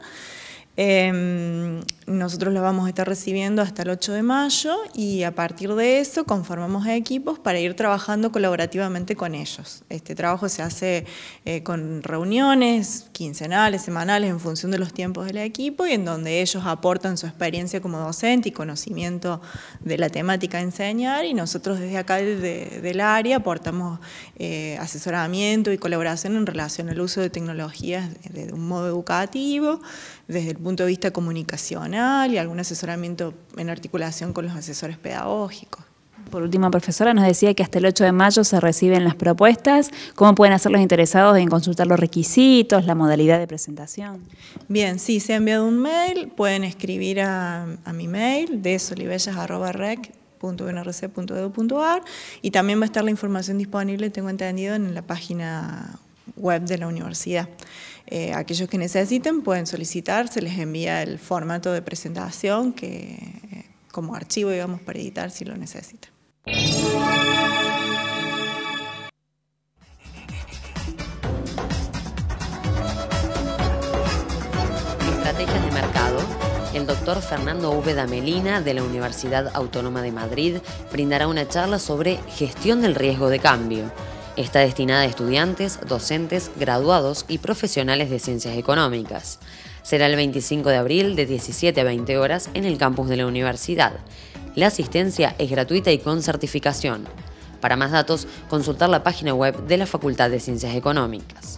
Nosotros los vamos a estar recibiendo hasta el 8 de mayo y a partir de eso conformamos equipos para ir trabajando colaborativamente con ellos. Este trabajo se hace con reuniones quincenales, semanales, en función de los tiempos del equipo y en donde ellos aportan su experiencia como docente y conocimiento de la temática a enseñar, y nosotros desde acá del área aportamos asesoramiento y colaboración en relación al uso de tecnologías de un modo educativo, desde el punto de vista comunicacional y algún asesoramiento en articulación con los asesores pedagógicos. Por último, profesora, nos decía que hasta el 8 de mayo se reciben las propuestas. ¿Cómo pueden hacer los interesados en consultar los requisitos, la modalidad de presentación? Bien, sí, se ha enviado un mail, pueden escribir a mi mail, desolibellas@rec.unrc.edu.ar, y también va a estar la información disponible, tengo entendido, en la página web de la universidad. Aquellos que necesiten pueden solicitar, se les envía el formato de presentación como archivo, digamos, para editar si lo necesitan. Estrategias de mercado. El doctor Fernando Úbeda Melina, de la Universidad Autónoma de Madrid, brindará una charla sobre gestión del riesgo de cambio. Está destinada a estudiantes, docentes, graduados y profesionales de ciencias económicas. Será el 25 de abril de 17 a 20 horas en el campus de la universidad. La asistencia es gratuita y con certificación. Para más datos, consultar la página web de la Facultad de Ciencias Económicas.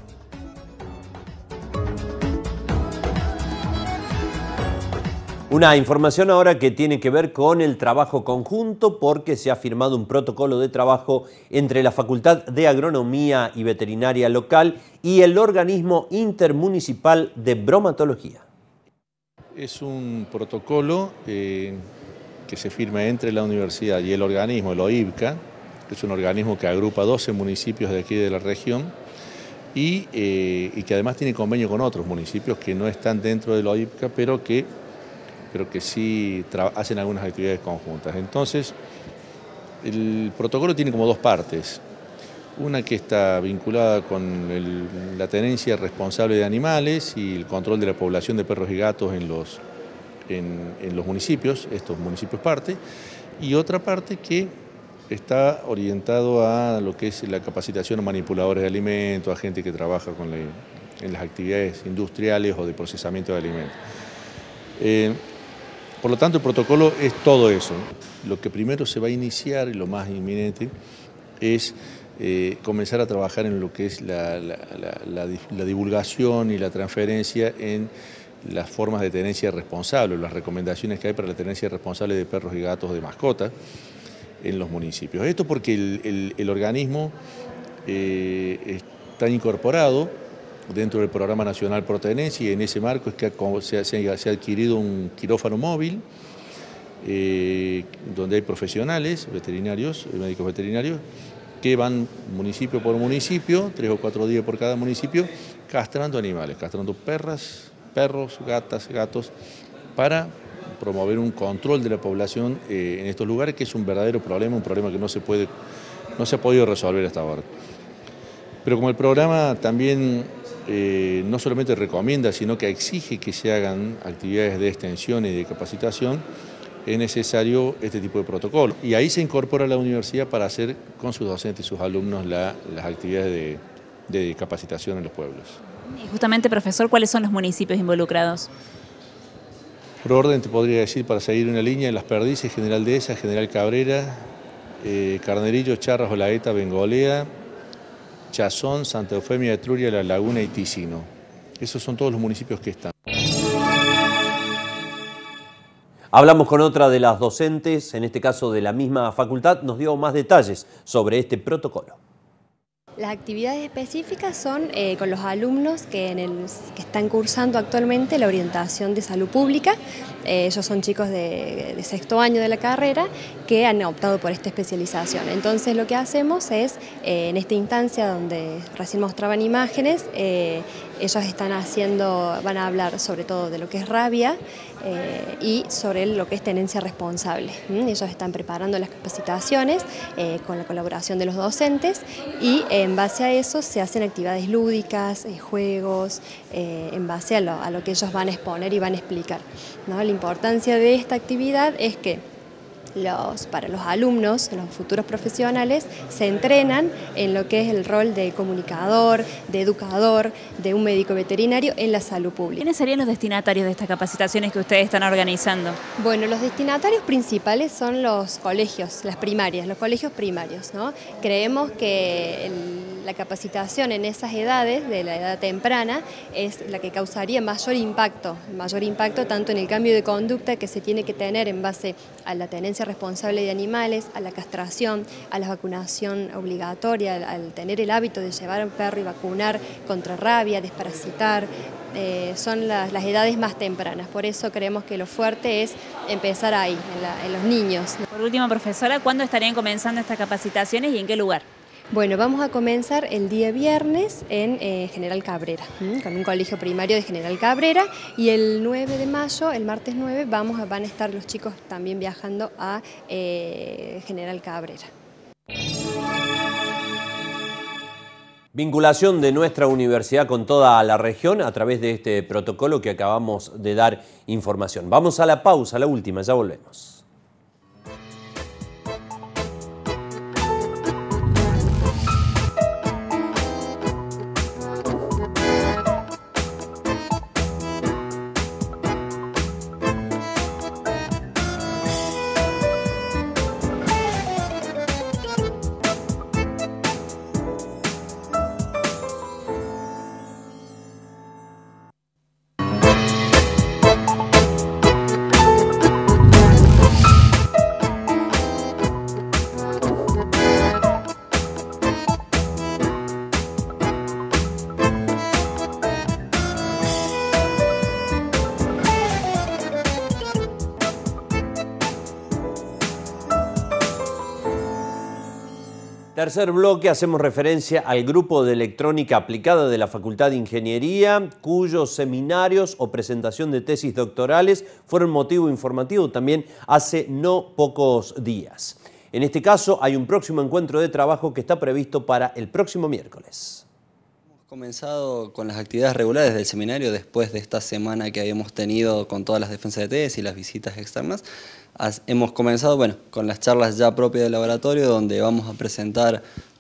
Una información ahora que tiene que ver con el trabajo conjunto, porque se ha firmado un protocolo de trabajo entre la Facultad de Agronomía y Veterinaria local y el organismo intermunicipal de bromatología. Es un protocolo que se firma entre la universidad y el organismo, el OIBCA, que es un organismo que agrupa 12 municipios de aquí de la región y que además tiene convenio con otros municipios que no están dentro del OIBCA, pero que pero que sí hacen algunas actividades conjuntas. Entonces, el protocolo tiene como dos partes. Una que está vinculada con la tenencia responsable de animales y el control de la población de perros y gatos en los municipios, estos municipios parte, y otra parte que está orientado a lo que es la capacitación a manipuladores de alimentos, a gente que trabaja en las actividades industriales o de procesamiento de alimentos. Por lo tanto, el protocolo es todo eso. Lo que primero se va a iniciar y lo más inminente es comenzar a trabajar en lo que es la divulgación y la transferencia en las formas de tenencia responsable, las recomendaciones que hay para la tenencia responsable de perros y gatos de mascota en los municipios. Esto porque el organismo está incorporado dentro del Programa Nacional Pro Tenencia, y en ese marco es que se ha adquirido un quirófano móvil donde hay profesionales, veterinarios, médicos veterinarios, que van municipio por municipio, 3 o 4 días por cada municipio, castrando animales, castrando perros, gatos, para promover un control de la población en estos lugares, que es un verdadero problema, un problema que no se ha podido resolver hasta ahora. Pero como el programa también no solamente recomienda, sino que exige que se hagan actividades de extensión y de capacitación, es necesario este tipo de protocolo. Y ahí se incorpora la universidad para hacer con sus docentes y sus alumnos las actividades de capacitación en los pueblos. Y justamente, profesor, ¿cuáles son los municipios involucrados? Por orden te podría decir, para seguir una línea, Las Perdices, General Dehesa, General Cabrera, Carnerillo, Charras, Olaeta, Bengolea, Chazón, Santa Eufemia, Etruria, La Laguna y Ticino. Esos son todos los municipios que están. Hablamos con otra de las docentes, en este caso de la misma facultad, nos dio más detalles sobre este protocolo. Las actividades específicas son con los alumnos que están cursando actualmente la orientación de salud pública. Ellos son chicos de 6º año de la carrera que han optado por esta especialización. Entonces lo que hacemos es, en esta instancia donde recién mostraban imágenes, ellos van a hablar sobre todo de lo que es rabia y sobre lo que es tenencia responsable. Ellos están preparando las capacitaciones con la colaboración de los docentes y en base a eso se hacen actividades lúdicas, juegos, en base a lo que ellos van a exponer y van a explicar, ¿no? La importancia de esta actividad es que para los alumnos, los futuros profesionales, se entrenan en lo que es el rol de comunicador, de educador, de un médico veterinario en la salud pública. ¿Quiénes serían los destinatarios de estas capacitaciones que ustedes están organizando? Bueno, los destinatarios principales son los colegios, las primarias, los colegios primarios, ¿no? Creemos que la capacitación en esas edades, de la edad temprana, es la que causaría mayor impacto tanto en el cambio de conducta que se tiene que tener en base a la tenencia responsable de animales, a la castración, a la vacunación obligatoria, al tener el hábito de llevar a un perro y vacunar contra rabia, desparasitar. Son las edades más tempranas, por eso creemos que lo fuerte es empezar ahí, en los niños. Por último, profesora, ¿cuándo estarían comenzando estas capacitaciones y en qué lugar? Bueno, vamos a comenzar el día viernes en General Cabrera, con un colegio primario de General Cabrera, y el 9 de mayo, el martes 9, van a estar los chicos también viajando a General Cabrera. Vinculación de nuestra universidad con toda la región a través de este protocolo que acabamos de dar información. Vamos a la pausa, la última, ya volvemos. Tercer bloque, hacemos referencia al grupo de electrónica aplicada de la Facultad de Ingeniería, cuyos seminarios o presentación de tesis doctorales fueron motivo informativo también hace no pocos días. En este caso hay un próximo encuentro de trabajo que está previsto para el próximo miércoles. Hemos comenzado con las actividades regulares del seminario después de esta semana que habíamos tenido con todas las defensas de tesis y las visitas externas. Hemos comenzado con las charlas ya propias del laboratorio, donde vamos a presentar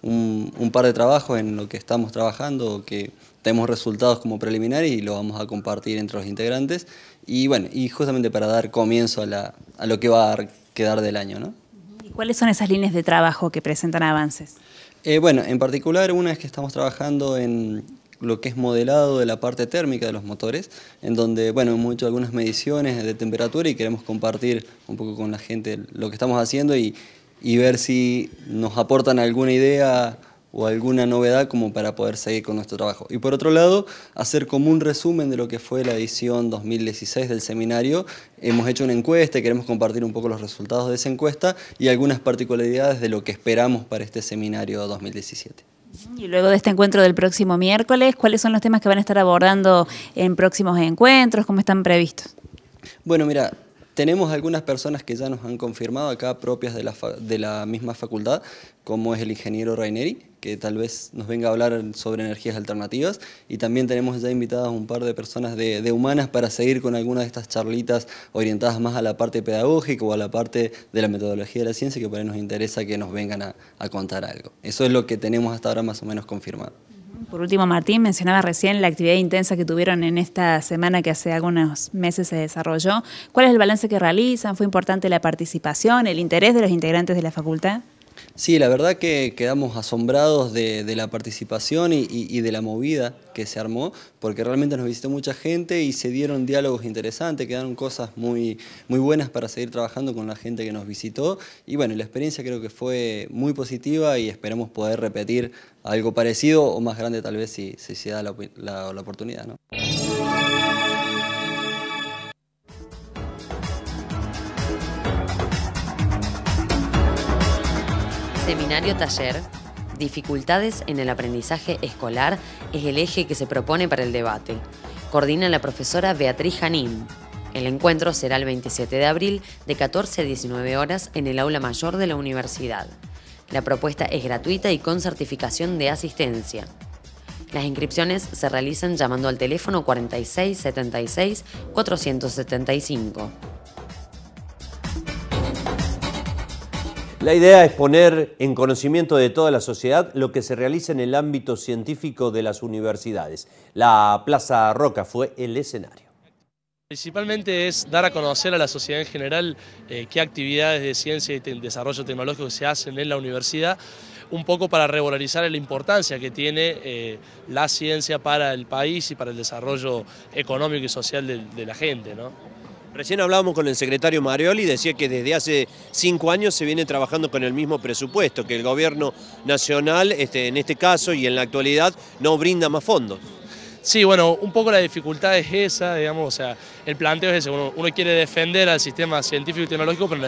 un par de trabajos en lo que estamos trabajando, que tenemos resultados como preliminares y lo vamos a compartir entre los integrantes. Y justamente para dar comienzo a lo que va a quedar del año, ¿no? ¿Y cuáles son esas líneas de trabajo que presentan avances? En particular una es que estamos trabajando en lo que es modelado de la parte térmica de los motores, en donde hemos hecho algunas mediciones de temperatura y queremos compartir un poco con la gente lo que estamos haciendo y ver si nos aportan alguna idea o alguna novedad como para poder seguir con nuestro trabajo. Y por otro lado, hacer como un resumen de lo que fue la edición 2016 del seminario. Hemos hecho una encuesta y queremos compartir un poco los resultados de esa encuesta y algunas particularidades de lo que esperamos para este seminario 2017. Y luego de este encuentro del próximo miércoles, ¿cuáles son los temas que van a estar abordando en próximos encuentros? ¿Cómo están previstos? Bueno, mira, tenemos algunas personas que ya nos han confirmado acá, propias de la misma facultad, como es el ingeniero Raineri, que tal vez nos venga a hablar sobre energías alternativas, y también tenemos ya invitadas un par de personas de humanas para seguir con algunas de estas charlitas orientadas más a la parte pedagógica o a la parte de la metodología de la ciencia, que por ahí nos interesa que nos vengan a contar algo. Eso es lo que tenemos hasta ahora más o menos confirmado. Por último, Martín, mencionaba recién la actividad intensa que tuvieron en esta semana que hace algunos meses se desarrolló. ¿Cuál es el balance que realizan? ¿Fue importante la participación, el interés de los integrantes de la facultad? Sí, la verdad que quedamos asombrados de la participación y de la movida que se armó, porque realmente nos visitó mucha gente y se dieron diálogos interesantes, quedaron cosas muy buenas para seguir trabajando con la gente que nos visitó. Y la experiencia creo que fue muy positiva y esperamos poder repetir algo parecido o más grande tal vez si se da la oportunidad, ¿no? Seminario taller, dificultades en el aprendizaje escolar es el eje que se propone para el debate. Coordina la profesora Beatriz Janín. El encuentro será el 27 de abril de 14 a 19 horas en el aula mayor de la universidad. La propuesta es gratuita y con certificación de asistencia. Las inscripciones se realizan llamando al teléfono 46 76 475. La idea es poner en conocimiento de toda la sociedad lo que se realiza en el ámbito científico de las universidades. La Plaza Roca fue el escenario. Principalmente es dar a conocer a la sociedad en general qué actividades de ciencia y desarrollo tecnológico se hacen en la universidad, un poco para revalorizar la importancia que tiene la ciencia para el país y para el desarrollo económico y social de la gente, ¿no? Recién hablábamos con el secretario Marioli y decía que desde hace 5 años se viene trabajando con el mismo presupuesto, que el gobierno nacional, en este caso y en la actualidad, no brinda más fondos. Sí, un poco la dificultad es esa, digamos, o sea, el planteo es ese, uno quiere defender al sistema científico y tecnológico, pero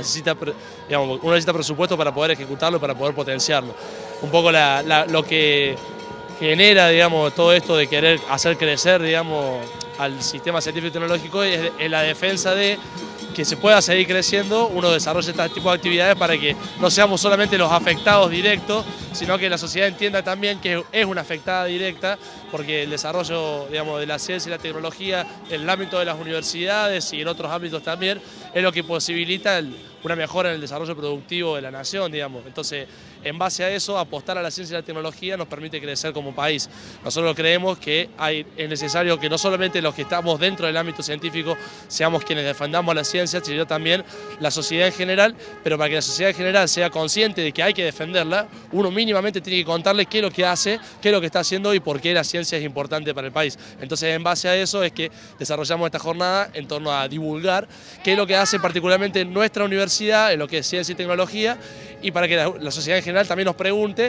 uno necesita presupuesto para poder ejecutarlo, para poder potenciarlo. Un poco lo que genera, digamos, todo esto de querer hacer crecer, digamos, al sistema científico y tecnológico es la defensa de que se pueda seguir creciendo, uno desarrolla este tipo de actividades para que no seamos solamente los afectados directos, sino que la sociedad entienda también que es una afectada directa, porque el desarrollo, digamos, de la ciencia y la tecnología en el ámbito de las universidades y en otros ámbitos también es lo que posibilita una mejora en el desarrollo productivo de la nación, digamos. Entonces, en base a eso, apostar a la ciencia y la tecnología nos permite crecer como país. Nosotros creemos que es necesario que no solamente los que estamos dentro del ámbito científico seamos quienes defendamos la ciencia, sino también la sociedad en general, pero para que la sociedad en general sea consciente de que hay que defenderla, uno mínimamente tiene que contarle qué es lo que hace, qué es lo que está haciendo y por qué la ciencia es importante para el país. Entonces, en base a eso es que desarrollamos esta jornada en torno a divulgar qué es lo que hace particularmente nuestra universidad en lo que es ciencia y tecnología, y para que la sociedad en general también nos pregunte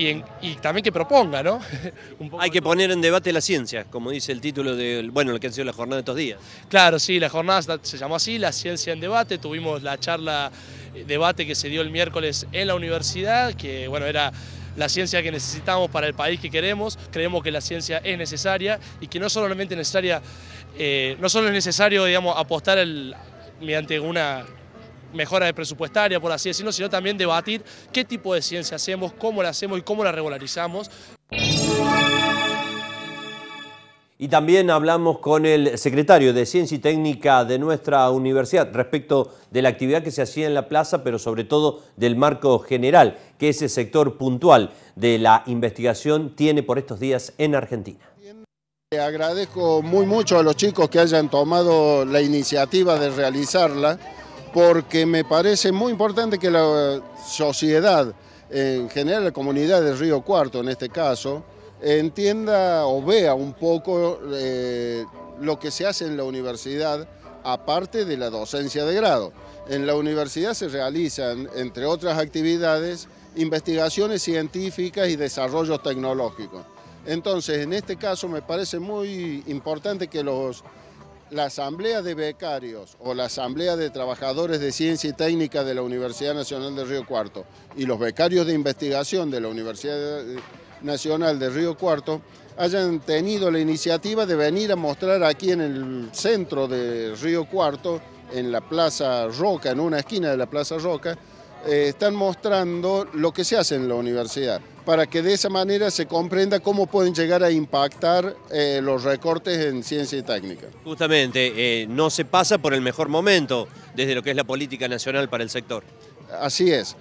y también que proponga, ¿no? Hay que poner en debate la ciencia, como dice el título de lo que ha sido la jornada de estos días. Claro, sí, la jornada se llamó así, la ciencia en debate. Tuvimos la charla debate que se dio el miércoles en la universidad, que era la ciencia que necesitamos para el país que queremos. Creemos que la ciencia es necesaria y que no solamente no solo es necesario, digamos, apostar mediante una mejora presupuestaria, por así decirlo, sino también debatir qué tipo de ciencia hacemos, cómo la hacemos y cómo la regularizamos. Y también hablamos con el secretario de Ciencia y Técnica de nuestra universidad respecto de la actividad que se hacía en la plaza, pero sobre todo del marco general que ese sector puntual de la investigación tiene por estos días en Argentina. Agradezco mucho a los chicos que hayan tomado la iniciativa de realizarla, porque me parece muy importante que la sociedad, en general la comunidad de Río Cuarto en este caso, entienda o vea un poco lo que se hace en la universidad, aparte de la docencia de grado. En la universidad se realizan, entre otras actividades, investigaciones científicas y desarrollos tecnológicos. Entonces, en este caso me parece muy importante que la Asamblea de Becarios o la Asamblea de Trabajadores de Ciencia y Técnica de la Universidad Nacional de Río Cuarto y los becarios de investigación de la Universidad Nacional de Río Cuarto hayan tenido la iniciativa de venir a mostrar aquí en el centro de Río Cuarto, en la Plaza Roca, en una esquina de la Plaza Roca, están mostrando lo que se hace en la universidad, para que de esa manera se comprenda cómo pueden llegar a impactar los recortes en ciencia y técnica. Justamente, no se pasa por el mejor momento desde lo que es la política nacional para el sector. Así es.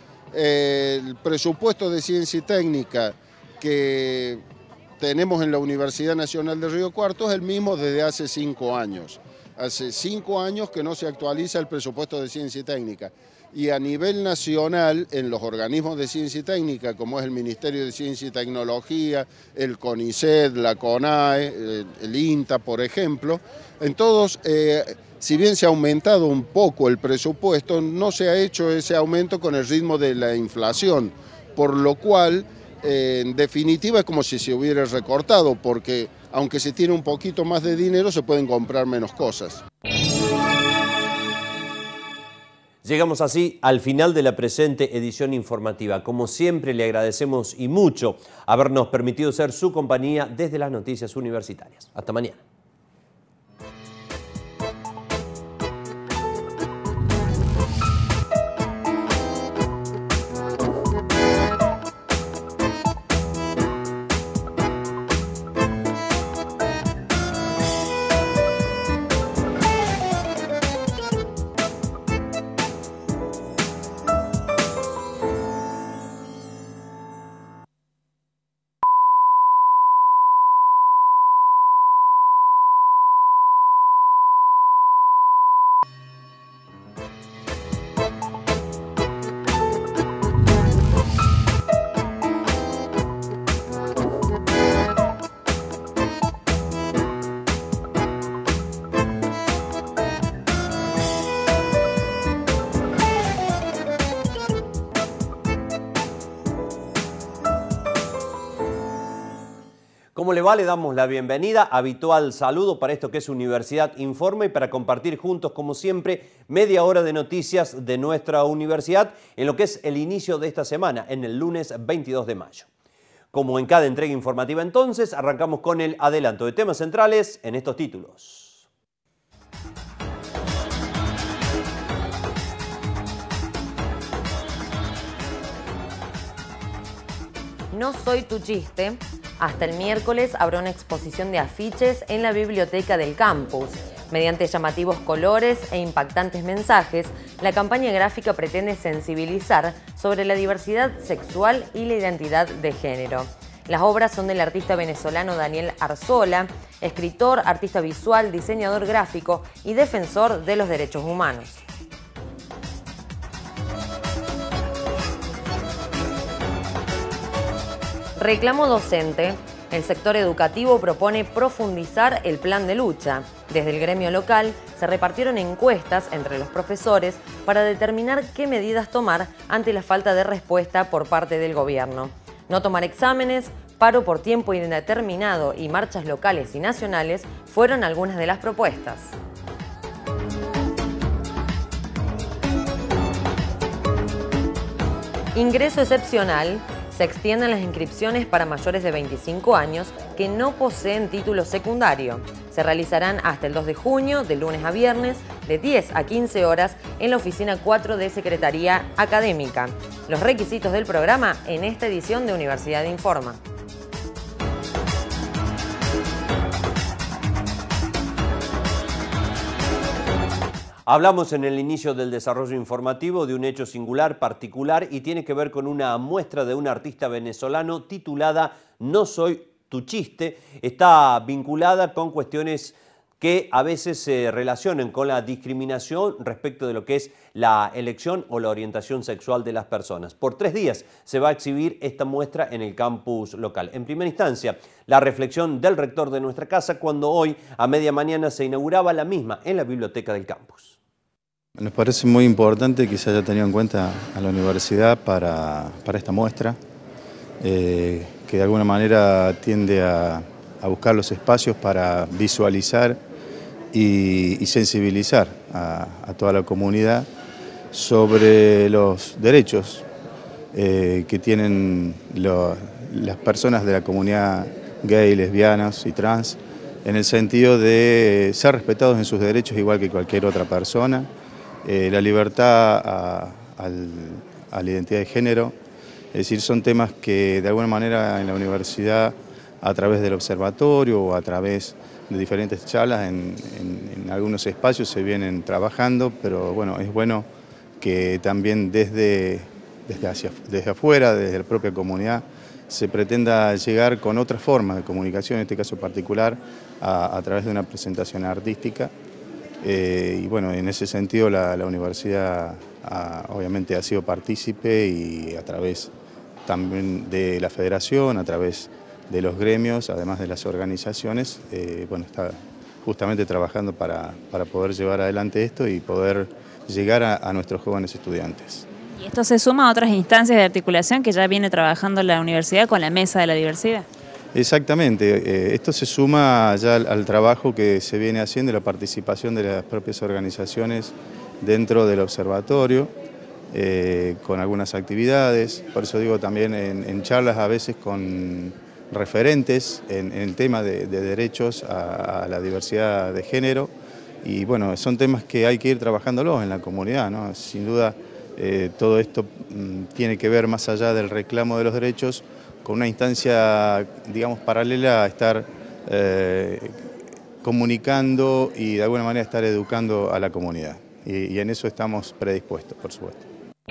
El presupuesto de ciencia y técnica que tenemos en la Universidad Nacional de Río Cuarto es el mismo desde hace 5 años. Hace 5 años que no se actualiza el presupuesto de ciencia y técnica. Y a nivel nacional, en los organismos de ciencia y técnica, como es el Ministerio de Ciencia y Tecnología, el CONICET, la CONAE, el INTA, por ejemplo, en todos, si bien se ha aumentado un poco el presupuesto, no se ha hecho ese aumento con el ritmo de la inflación, por lo cual, en definitiva, es como si se hubiera recortado, porque aunque se tiene un poquito más de dinero, se pueden comprar menos cosas. Llegamos así al final de la presente edición informativa. Como siempre, le agradecemos y mucho habernos permitido ser su compañía desde las noticias universitarias. Hasta mañana. ¿Cómo le va? Le damos la bienvenida, habitual saludo para esto que es Universidad Informa y para compartir juntos, como siempre, media hora de noticias de nuestra universidad en lo que es el inicio de esta semana, en el lunes 22 de mayo. Como en cada entrega informativa entonces, arrancamos con el adelanto de temas centrales en estos títulos. No soy tu chiste. Hasta el miércoles habrá una exposición de afiches en la biblioteca del campus. Mediante llamativos colores e impactantes mensajes, la campaña gráfica pretende sensibilizar sobre la diversidad sexual y la identidad de género. Las obras son del artista venezolano Daniel Arzola, escritor, artista visual, diseñador gráfico y defensor de los derechos humanos. Reclamo docente. El sector educativo propone profundizar el plan de lucha. Desde el gremio local se repartieron encuestas entre los profesores para determinar qué medidas tomar ante la falta de respuesta por parte del gobierno. No tomar exámenes, paro por tiempo indeterminado y marchas locales y nacionales fueron algunas de las propuestas. Ingreso excepcional. Se extienden las inscripciones para mayores de 25 años que no poseen título secundario. Se realizarán hasta el 2 de junio, de lunes a viernes, de 10 a 15 horas, en la oficina 4 de Secretaría Académica. Los requisitos del programa en esta edición de Universidad Informa. Hablamos en el inicio del desarrollo informativo de un hecho singular, particular, y tiene que ver con una muestra de un artista venezolano titulada No soy tu chiste. Está vinculada con cuestiones que a veces se relacionan con la discriminación respecto de lo que es la elección o la orientación sexual de las personas. Por 3 días se va a exhibir esta muestra en el campus local. En primera instancia, la reflexión del rector de nuestra casa cuando hoy, a media mañana, se inauguraba la misma en la biblioteca del campus. Nos parece muy importante que se haya tenido en cuenta a la universidad para esta muestra, que de alguna manera tiende a buscar los espacios para visualizar y sensibilizar a toda la comunidad sobre los derechos que tienen las personas de la comunidad gay, lesbianas y trans, en el sentido de ser respetados en sus derechos igual que cualquier otra persona, la libertad a la identidad de género. Es decir, son temas que de alguna manera en la universidad, a través del observatorio o a través de diferentes charlas en algunos espacios se vienen trabajando, pero bueno, es bueno que también desde afuera, desde la propia comunidad, se pretenda llegar con otra forma de comunicación, en este caso particular, a través de una presentación artística. Y bueno, en ese sentido la universidad obviamente ha sido partícipe y a través también de la federación, a través de los gremios, además de las organizaciones, bueno, está justamente trabajando para poder llevar adelante esto y poder llegar a nuestros jóvenes estudiantes. ¿Y esto se suma a otras instancias de articulación que ya viene trabajando la universidad con la Mesa de la Diversidad? Exactamente, esto se suma ya al trabajo que se viene haciendo y la participación de las propias organizaciones dentro del observatorio, con algunas actividades, por eso digo también en charlas a veces con referentes en el tema de derechos a la diversidad de género, y bueno, son temas que hay que ir trabajándolos en la comunidad, ¿no? Sin duda todo esto tiene que ver más allá del reclamo de los derechos, con una instancia, digamos, paralela a estar comunicando y de alguna manera estar educando a la comunidad. Y en eso estamos predispuestos, por supuesto.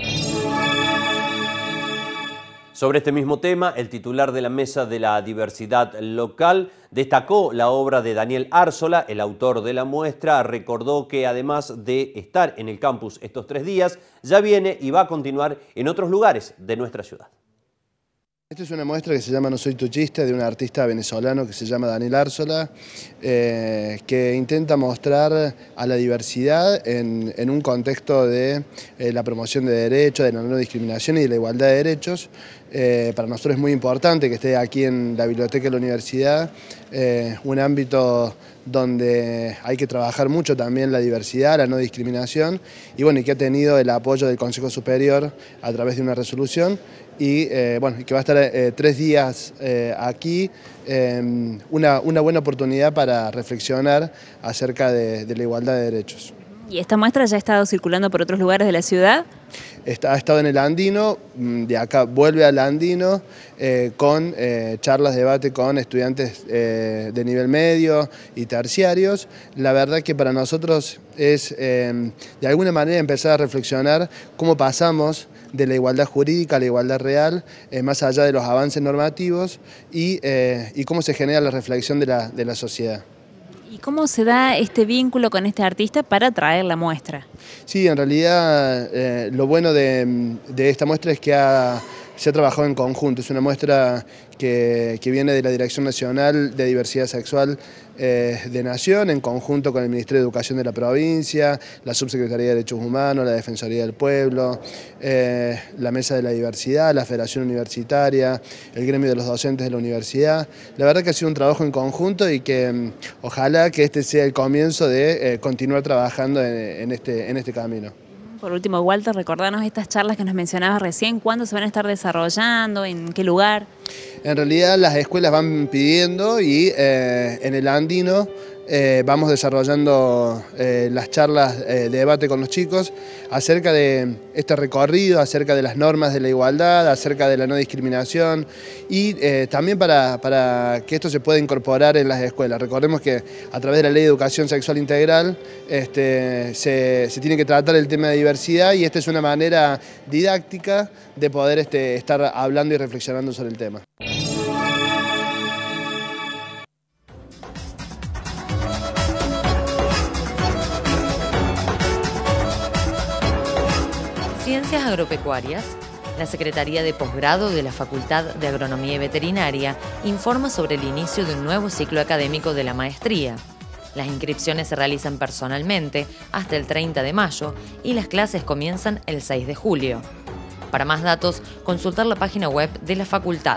Sobre este mismo tema, el titular de la Mesa de la Diversidad Local destacó la obra de Daniel Ársola, el autor de la muestra. Recordó que además de estar en el campus estos 3 días, ya viene y va a continuar en otros lugares de nuestra ciudad. Esta es una muestra que se llama No soy tu chiste, de un artista venezolano que se llama Daniel Ársola, que intenta mostrar a la diversidad en un contexto de la promoción de derechos, de la no discriminación y de la igualdad de derechos. Para nosotros es muy importante que esté aquí en la biblioteca de la universidad, un ámbito donde hay que trabajar mucho también la diversidad, la no discriminación, y bueno, y que ha tenido el apoyo del Consejo Superior a través de una resolución, y bueno, que va a estar 3 días aquí, una buena oportunidad para reflexionar acerca de la igualdad de derechos. ¿Y esta muestra ya ha estado circulando por otros lugares de la ciudad? Ha estado en el Andino, de acá vuelve al Andino con charlas, debate con estudiantes de nivel medio y terciarios. La verdad que para nosotros es de alguna manera empezar a reflexionar cómo pasamos de la igualdad jurídica a la igualdad real, más allá de los avances normativos y cómo se genera la reflexión de la sociedad. ¿Y cómo se da este vínculo con este artista para traer la muestra? Sí, en realidad lo bueno de esta muestra es que se ha trabajado en conjunto. Es una muestra que viene de la Dirección Nacional de Diversidad Sexual de Nación, en conjunto con el Ministerio de Educación de la provincia, la Subsecretaría de Derechos Humanos, la Defensoría del Pueblo, la Mesa de la Diversidad, la Federación Universitaria, el gremio de los docentes de la universidad. La verdad que ha sido un trabajo en conjunto y que ojalá que este sea el comienzo de continuar trabajando en este camino. Por último, Walter, recordanos estas charlas que nos mencionabas recién, ¿cuándo se van a estar desarrollando? ¿En qué lugar? En realidad las escuelas van pidiendo y en el Andino vamos desarrollando las charlas de debate con los chicos acerca de este recorrido, acerca de las normas de la igualdad, acerca de la no discriminación y también para que esto se pueda incorporar en las escuelas. Recordemos que a través de la Ley de Educación Sexual Integral se tiene que tratar el tema de diversidad y esta es una manera didáctica de poder estar hablando y reflexionando sobre el tema. Ciencias Agropecuarias, la Secretaría de Posgrado de la Facultad de Agronomía y Veterinaria informa sobre el inicio de un nuevo ciclo académico de la maestría. Las inscripciones se realizan personalmente hasta el 30 de mayo y las clases comienzan el 6 de julio. Para más datos, consultar la página web de la facultad.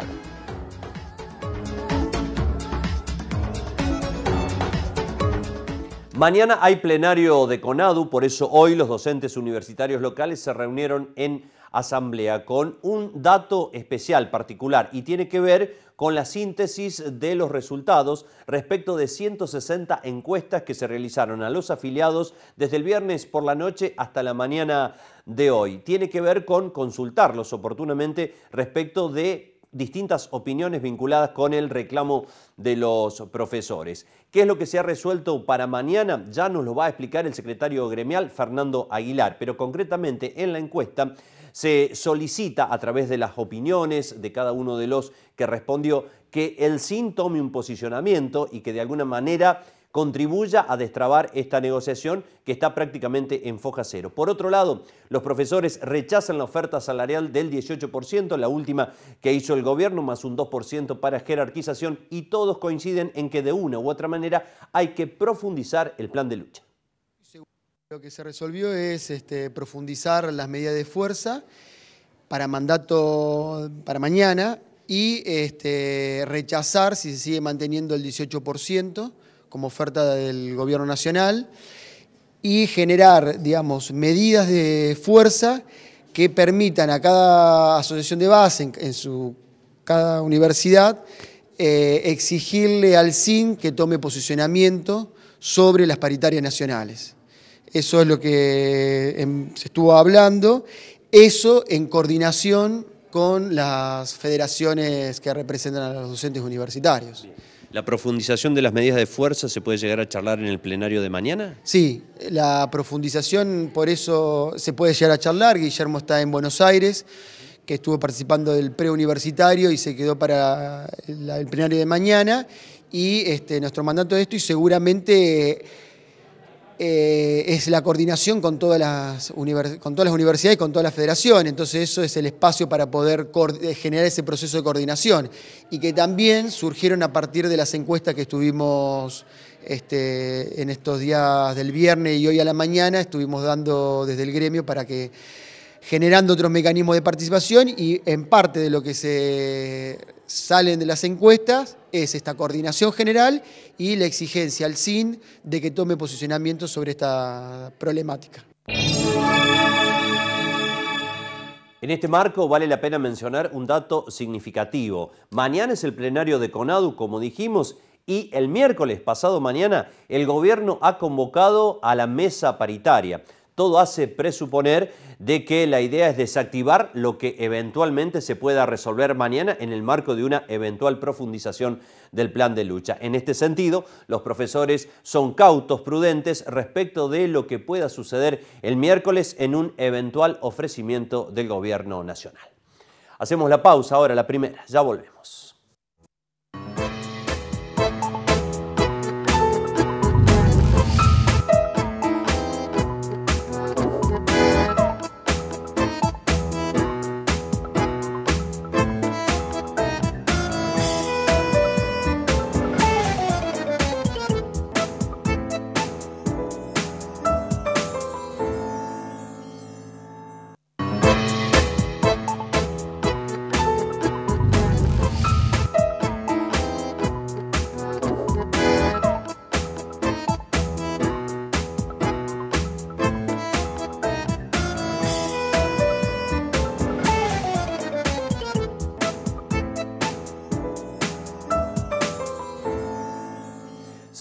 Mañana hay plenario de CONADU, por eso hoy los docentes universitarios locales se reunieron en asamblea con un dato especial, particular, y tiene que ver con la síntesis de los resultados respecto de 160 encuestas que se realizaron a los afiliados desde el viernes por la noche hasta la mañana de hoy. Tiene que ver con consultarlos oportunamente respecto de distintas opiniones vinculadas con el reclamo de los profesores. ¿Qué es lo que se ha resuelto para mañana? Ya nos lo va a explicar el secretario gremial Fernando Aguilar, pero concretamente en la encuesta se solicita a través de las opiniones de cada uno de los que respondió que el SIN tome un posicionamiento y que de alguna manera contribuya a destrabar esta negociación que está prácticamente en foja cero. Por otro lado, los profesores rechazan la oferta salarial del 18%, la última que hizo el gobierno, más un 2% para jerarquización, y todos coinciden en que de una u otra manera hay que profundizar el plan de lucha. Lo que se resolvió es profundizar las medidas de fuerza para mandato para mañana y rechazar, si se sigue manteniendo el 18%, como oferta del Gobierno Nacional, y generar, digamos, medidas de fuerza que permitan a cada asociación de base, cada universidad, exigirle al SIN que tome posicionamiento sobre las paritarias nacionales. Eso es lo que se estuvo hablando, eso en coordinación con las federaciones que representan a los docentes universitarios. ¿La profundización de las medidas de fuerza se puede llegar a charlar en el plenario de mañana? Sí, la profundización por eso se puede llegar a charlar. Guillermo está en Buenos Aires, que estuvo participando del preuniversitario y se quedó para el plenario de mañana. Y nuestro mandato de esto, y seguramente es la coordinación con todas las universidades y con todas las federaciones. Entonces eso es el espacio para poder generar ese proceso de coordinación y que también surgieron a partir de las encuestas que estuvimos en estos días del viernes y hoy a la mañana estuvimos dando desde el gremio para que generando otros mecanismos de participación, y en parte de lo que se salen de las encuestas es esta coordinación general y la exigencia al SIN de que tome posicionamiento sobre esta problemática. En este marco vale la pena mencionar un dato significativo. Mañana es el plenario de CONADU, como dijimos, y el miércoles pasado mañana el gobierno ha convocado a la mesa paritaria. Todo hace presuponer de que la idea es desactivar lo que eventualmente se pueda resolver mañana en el marco de una eventual profundización del plan de lucha. En este sentido, los profesores son cautos, prudentes respecto de lo que pueda suceder el miércoles en un eventual ofrecimiento del gobierno nacional. Hacemos la pausa ahora, la primera, ya volvemos.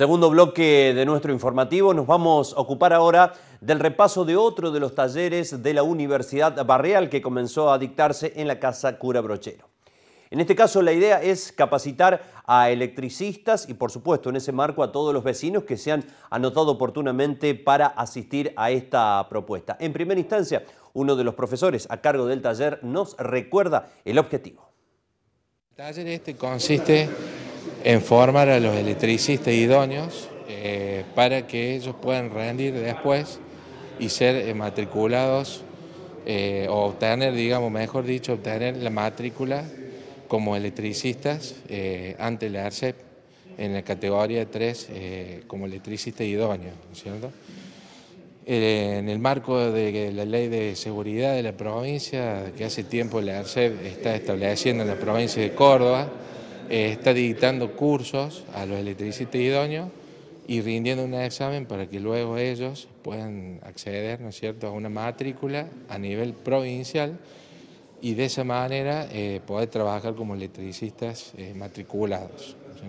Segundo bloque de nuestro informativo, nos vamos a ocupar ahora del repaso de otro de los talleres de la Universidad Barrial que comenzó a dictarse en la Casa Cura Brochero. En este caso la idea es capacitar a electricistas y por supuesto en ese marco a todos los vecinos que se han anotado oportunamente para asistir a esta propuesta. En primera instancia, uno de los profesores a cargo del taller nos recuerda el objetivo. El taller este consiste en formar a los electricistas idóneos para que ellos puedan rendir después y ser matriculados o obtener, digamos, mejor dicho, obtener la matrícula como electricistas ante la ARCEP en la categoría 3 como electricista idóneo, ¿no es cierto? En el marco de la ley de seguridad de la provincia, que hace tiempo la ARCEP está estableciendo en la provincia de Córdoba, está dictando cursos a los electricistas idóneos y rindiendo un examen para que luego ellos puedan acceder, ¿no es cierto?, a una matrícula a nivel provincial y de esa manera poder trabajar como electricistas matriculados, ¿sí?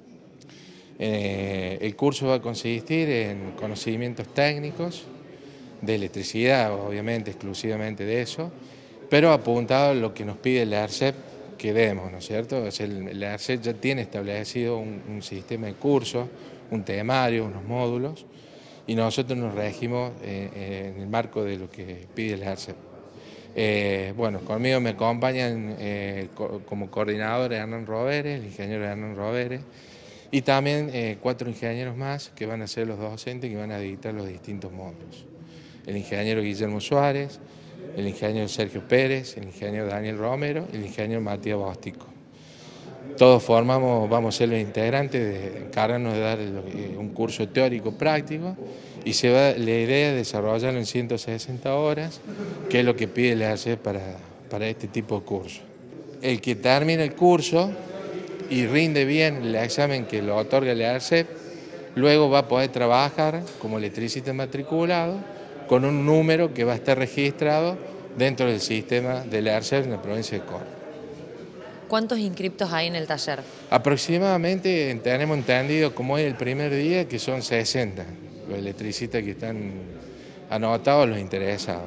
El curso va a consistir en conocimientos técnicos de electricidad, obviamente exclusivamente de eso, pero apuntado a lo que nos pide la ARCEP que demos, ¿no es cierto? O sea, la ARCEP ya tiene establecido un sistema de cursos, un temario, unos módulos, y nosotros nos regimos en el marco de lo que pide la ARCEP. Bueno, conmigo me acompañan como coordinador Hernán Roveres, el ingeniero Hernán Roveres, y también 4 ingenieros más que van a ser los docentes que van a dictar los distintos módulos. El ingeniero Guillermo Suárez, el ingeniero Sergio Pérez, el ingeniero Daniel Romero y el ingeniero Matías Bóstico. Todos vamos a ser los integrantes de encargarnos de dar un curso teórico práctico y la idea es desarrollarlo en 160 horas, que es lo que pide la ARCEP para este tipo de curso. El que termina el curso y rinde bien el examen que lo otorga la ARCEP, luego va a poder trabajar como electricista matriculado con un número que va a estar registrado dentro del sistema de la ARCEP en la provincia de Córdoba. ¿Cuántos inscriptos hay en el taller? Aproximadamente tenemos entendido, como es el primer día, que son 60 los electricistas que están anotados, los interesados.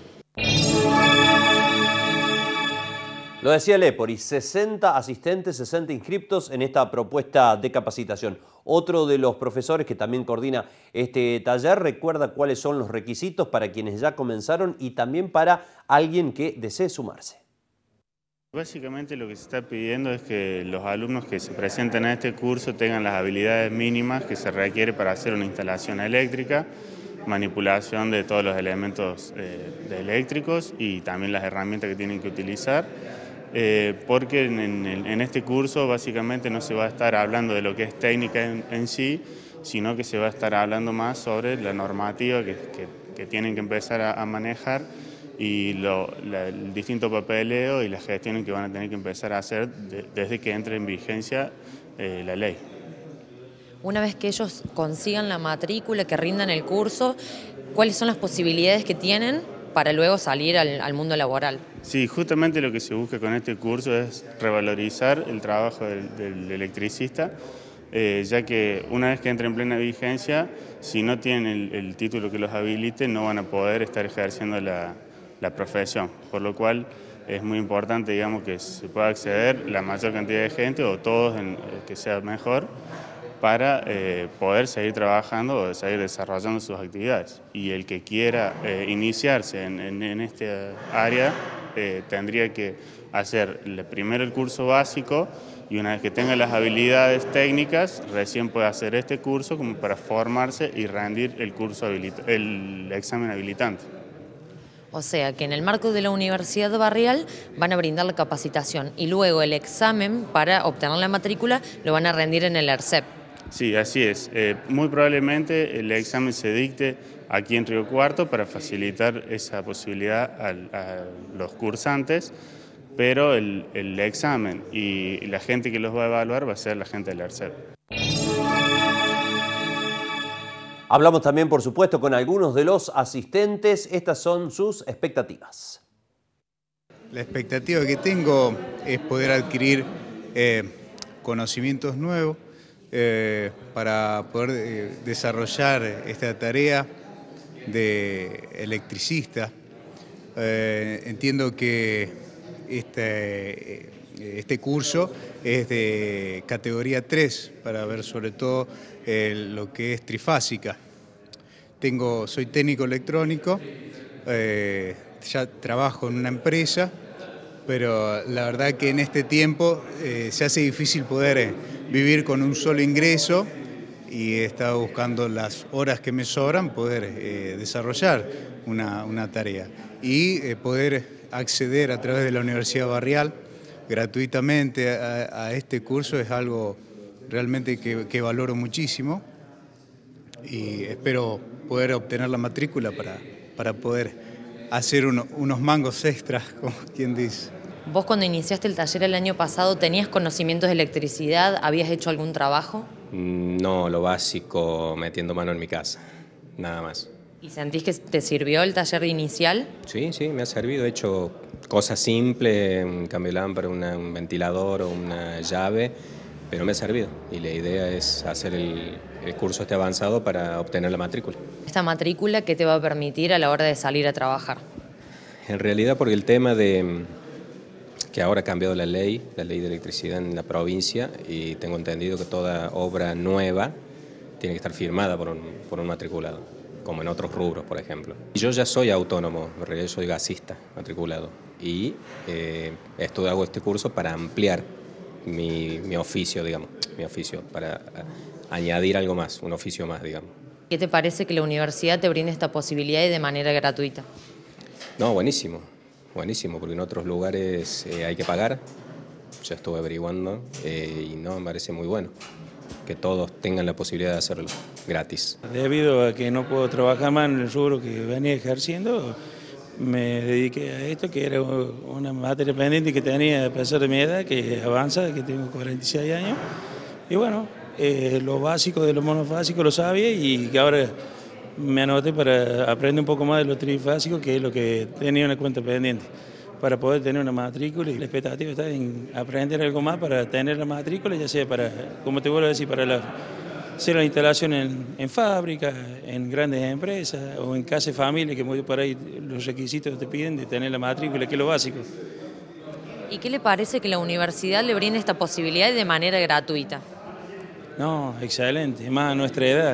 Lo decía Lepori, 60 asistentes, 60 inscriptos en esta propuesta de capacitación. Otro de los profesores que también coordina este taller recuerda cuáles son los requisitos para quienes ya comenzaron y también para alguien que desee sumarse. Básicamente lo que se está pidiendo es que los alumnos que se presenten a este curso tengan las habilidades mínimas que se requiere para hacer una instalación eléctrica, manipulación de todos los elementos eléctricos y también las herramientas que tienen que utilizar. Porque en este curso básicamente no se va a estar hablando de lo que es técnica en sí, sino que se va a estar hablando más sobre la normativa que tienen que empezar a manejar y el distinto papeleo y las gestiones que van a tener que empezar a hacer desde que entre en vigencia la ley. Una vez que ellos consigan la matrícula, que rindan el curso, ¿cuáles son las posibilidades que tienen para luego salir al mundo laboral? Sí, justamente lo que se busca con este curso es revalorizar el trabajo del electricista, ya que una vez que entre en plena vigencia, si no tienen el título que los habilite, no van a poder estar ejerciendo la profesión, por lo cual es muy importante, digamos, que se pueda acceder la mayor cantidad de gente o todos que sea mejor para poder seguir trabajando o seguir desarrollando sus actividades. Y el que quiera iniciarse en esta área tendría que hacer primero el curso básico y una vez que tenga las habilidades técnicas, recién puede hacer este curso como para formarse y rendir el examen habilitante. O sea, que en el marco de la Universidad Barrial van a brindar la capacitación y luego el examen para obtener la matrícula lo van a rendir en el ARCEP. Sí, así es. Muy probablemente el examen se dicte aquí en Río Cuarto para facilitar esa posibilidad a los cursantes, pero el examen y la gente que los va a evaluar va a ser la gente del ARCEP. Hablamos también, por supuesto, con algunos de los asistentes. Estas son sus expectativas. La expectativa que tengo es poder adquirir conocimientos nuevos para poder desarrollar esta tarea de electricista. Entiendo que este curso es de categoría 3 para ver sobre todo lo que es trifásica. Soy técnico electrónico, ya trabajo en una empresa, pero la verdad que en este tiempo se hace difícil poder vivir con un solo ingreso y he estado buscando las horas que me sobran poder desarrollar una tarea y poder acceder a través de la Universidad Barrial gratuitamente a este curso es algo realmente que valoro muchísimo y espero poder obtener la matrícula para poder hacer unos mangos extras, como quien dice. ¿Vos cuando iniciaste el taller el año pasado tenías conocimientos de electricidad? ¿Habías hecho algún trabajo? No, lo básico, metiendo mano en mi casa, nada más. ¿Y sentís que te sirvió el taller inicial? Sí, me ha servido. He hecho cosas simples, un cambio de lámpara, un ventilador o una llave, pero me ha servido. Y la idea es hacer el curso este avanzado para obtener la matrícula. ¿Esta matrícula qué te va a permitir a la hora de salir a trabajar? En realidad, porque el tema de que ahora ha cambiado la ley de electricidad en la provincia y tengo entendido que toda obra nueva tiene que estar firmada por un matriculado, como en otros rubros, por ejemplo. Yo ya soy autónomo, en realidad soy gasista matriculado y hago este curso para ampliar mi oficio, digamos, para añadir algo más, un oficio más, digamos. ¿Qué te parece que la universidad te brinde esta posibilidad y de manera gratuita? No, buenísimo, porque en otros lugares hay que pagar, ya estuve averiguando y no, me parece muy bueno que todos tengan la posibilidad de hacerlo gratis. Debido a que no puedo trabajar más en el rubro que venía ejerciendo, me dediqué a esto, que era una materia pendiente que tenía a pesar de mi edad, que es avanzada, que tengo 46 años. Y bueno, lo básico de lo monofásico lo sabía y que ahora me anoté para aprender un poco más de lo trifásico, que es lo que tenía una cuenta pendiente, para poder tener una matrícula. Y la expectativa está en aprender algo más para tener la matrícula, ya sea para, como te vuelvo a decir, para hacer la instalación en fábricas, en grandes empresas o en casa de familia, que por ahí los requisitos te piden de tener la matrícula, que es lo básico. ¿Y qué le parece que la universidad le brinde esta posibilidad de manera gratuita? No, excelente, más a nuestra edad.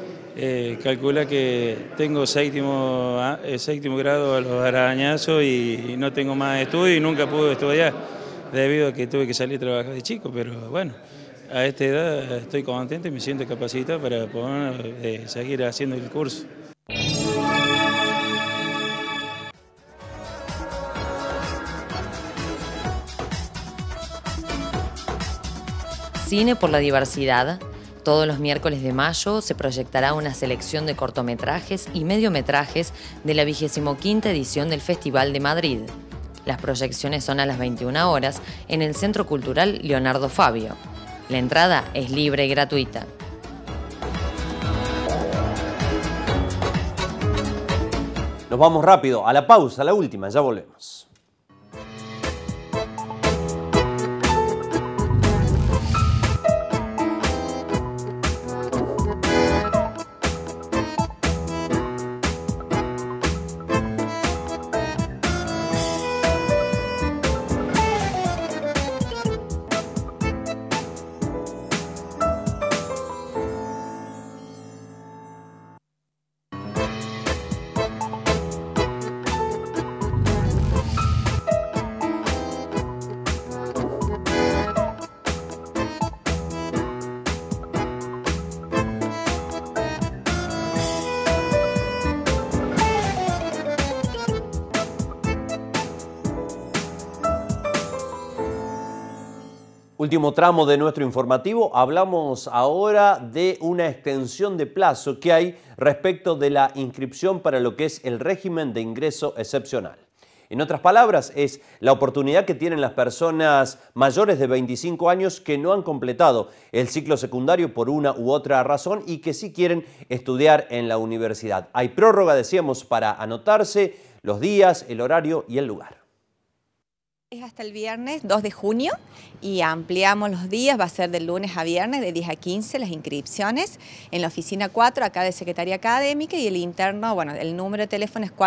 Calcula que tengo séptimo grado a los arañazos y no tengo más estudio y nunca pude estudiar debido a que tuve que salir a trabajar de chico, pero bueno, a esta edad estoy contento y me siento capacitado para poder seguir haciendo el curso. Cine por la diversidad. Todos los miércoles de mayo se proyectará una selección de cortometrajes y mediometrajes de la 25ª edición del Festival de Madrid. Las proyecciones son a las 21 horas en el Centro Cultural Leonardo Fabio. La entrada es libre y gratuita. Nos vamos rápido a la pausa, la última, ya volvemos. Último tramo de nuestro informativo, hablamos ahora de una extensión de plazo que hay respecto de la inscripción para lo que es el régimen de ingreso excepcional. En otras palabras, es la oportunidad que tienen las personas mayores de 25 años que no han completado el ciclo secundario por una u otra razón y que sí quieren estudiar en la universidad. Hay prórroga, decíamos, para anotarse, los días, el horario y el lugar. Es hasta el viernes 2 de junio y ampliamos los días, va a ser de lunes a viernes de 10 a 15 las inscripciones en la oficina 4 acá de Secretaría Académica y el interno, bueno, el número de teléfono es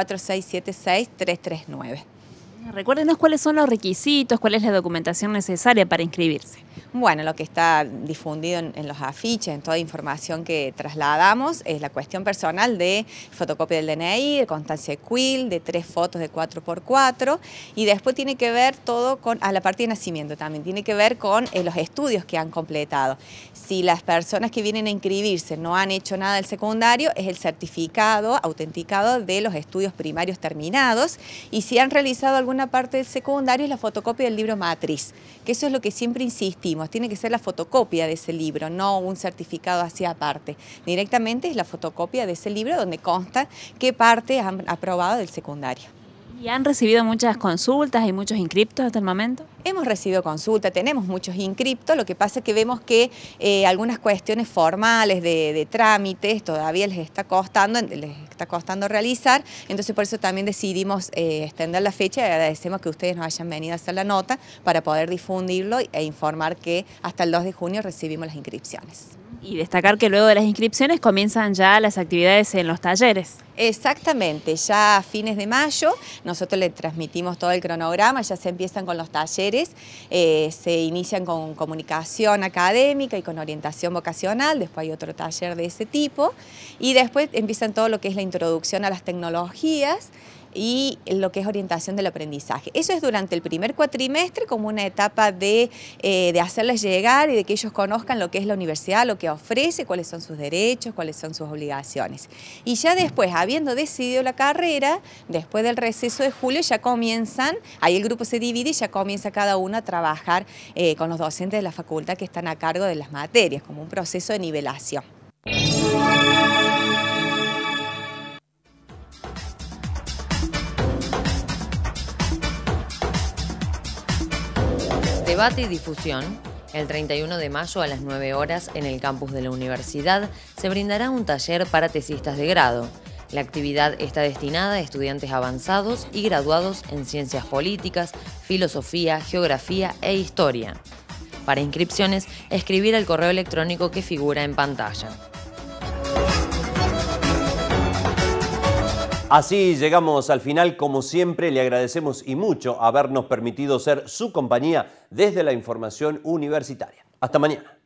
4676-339. Recuérdenos cuáles son los requisitos, cuál es la documentación necesaria para inscribirse. Bueno, lo que está difundido en los afiches, en toda información que trasladamos, es la cuestión personal de fotocopia del DNI, de constancia de CUIL, de 3 fotos de 4x4 y después tiene que ver todo con, a la partida de nacimiento también, tiene que ver con los estudios que han completado. Si las personas que vienen a inscribirse no han hecho nada del secundario, es el certificado autenticado de los estudios primarios terminados y si han realizado alguna parte del secundario es la fotocopia del libro matriz, que eso es lo que siempre insistimos. Tiene que ser la fotocopia de ese libro, no un certificado así aparte. Directamente es la fotocopia de ese libro donde consta qué parte han aprobado del secundario. ¿Y han recibido muchas consultas y muchos inscriptos hasta el momento? Hemos recibido consultas, tenemos muchos inscriptos, lo que pasa es que vemos que algunas cuestiones formales de trámites todavía les está costando realizar, entonces por eso también decidimos extender la fecha y agradecemos que ustedes nos hayan venido a hacer la nota para poder difundirlo e informar que hasta el 2 de junio recibimos las inscripciones. Y destacar que luego de las inscripciones comienzan ya las actividades en los talleres. Exactamente, ya a fines de mayo nosotros le transmitimos todo el cronograma, ya se empiezan con los talleres, se inician con comunicación académica y con orientación vocacional, después hay otro taller de ese tipo y después empiezan todo lo que es la introducción a las tecnologías y lo que es orientación del aprendizaje. Eso es durante el primer cuatrimestre como una etapa de hacerles llegar y de que ellos conozcan lo que es la universidad, lo que ofrece, cuáles son sus derechos, cuáles son sus obligaciones. Y ya después, habiendo decidido la carrera, después del receso de julio ya comienzan, ahí el grupo se divide y ya comienza cada uno a trabajar con los docentes de la facultad que están a cargo de las materias, como un proceso de nivelación. Debate y difusión. El 31 de mayo a las 9 horas en el campus de la universidad se brindará un taller para tesistas de grado. La actividad está destinada a estudiantes avanzados y graduados en ciencias políticas, filosofía, geografía e historia. Para inscripciones, escribir al correo electrónico que figura en pantalla. Así llegamos al final, como siempre, le agradecemos y mucho habernos permitido ser su compañía desde la información universitaria. Hasta mañana.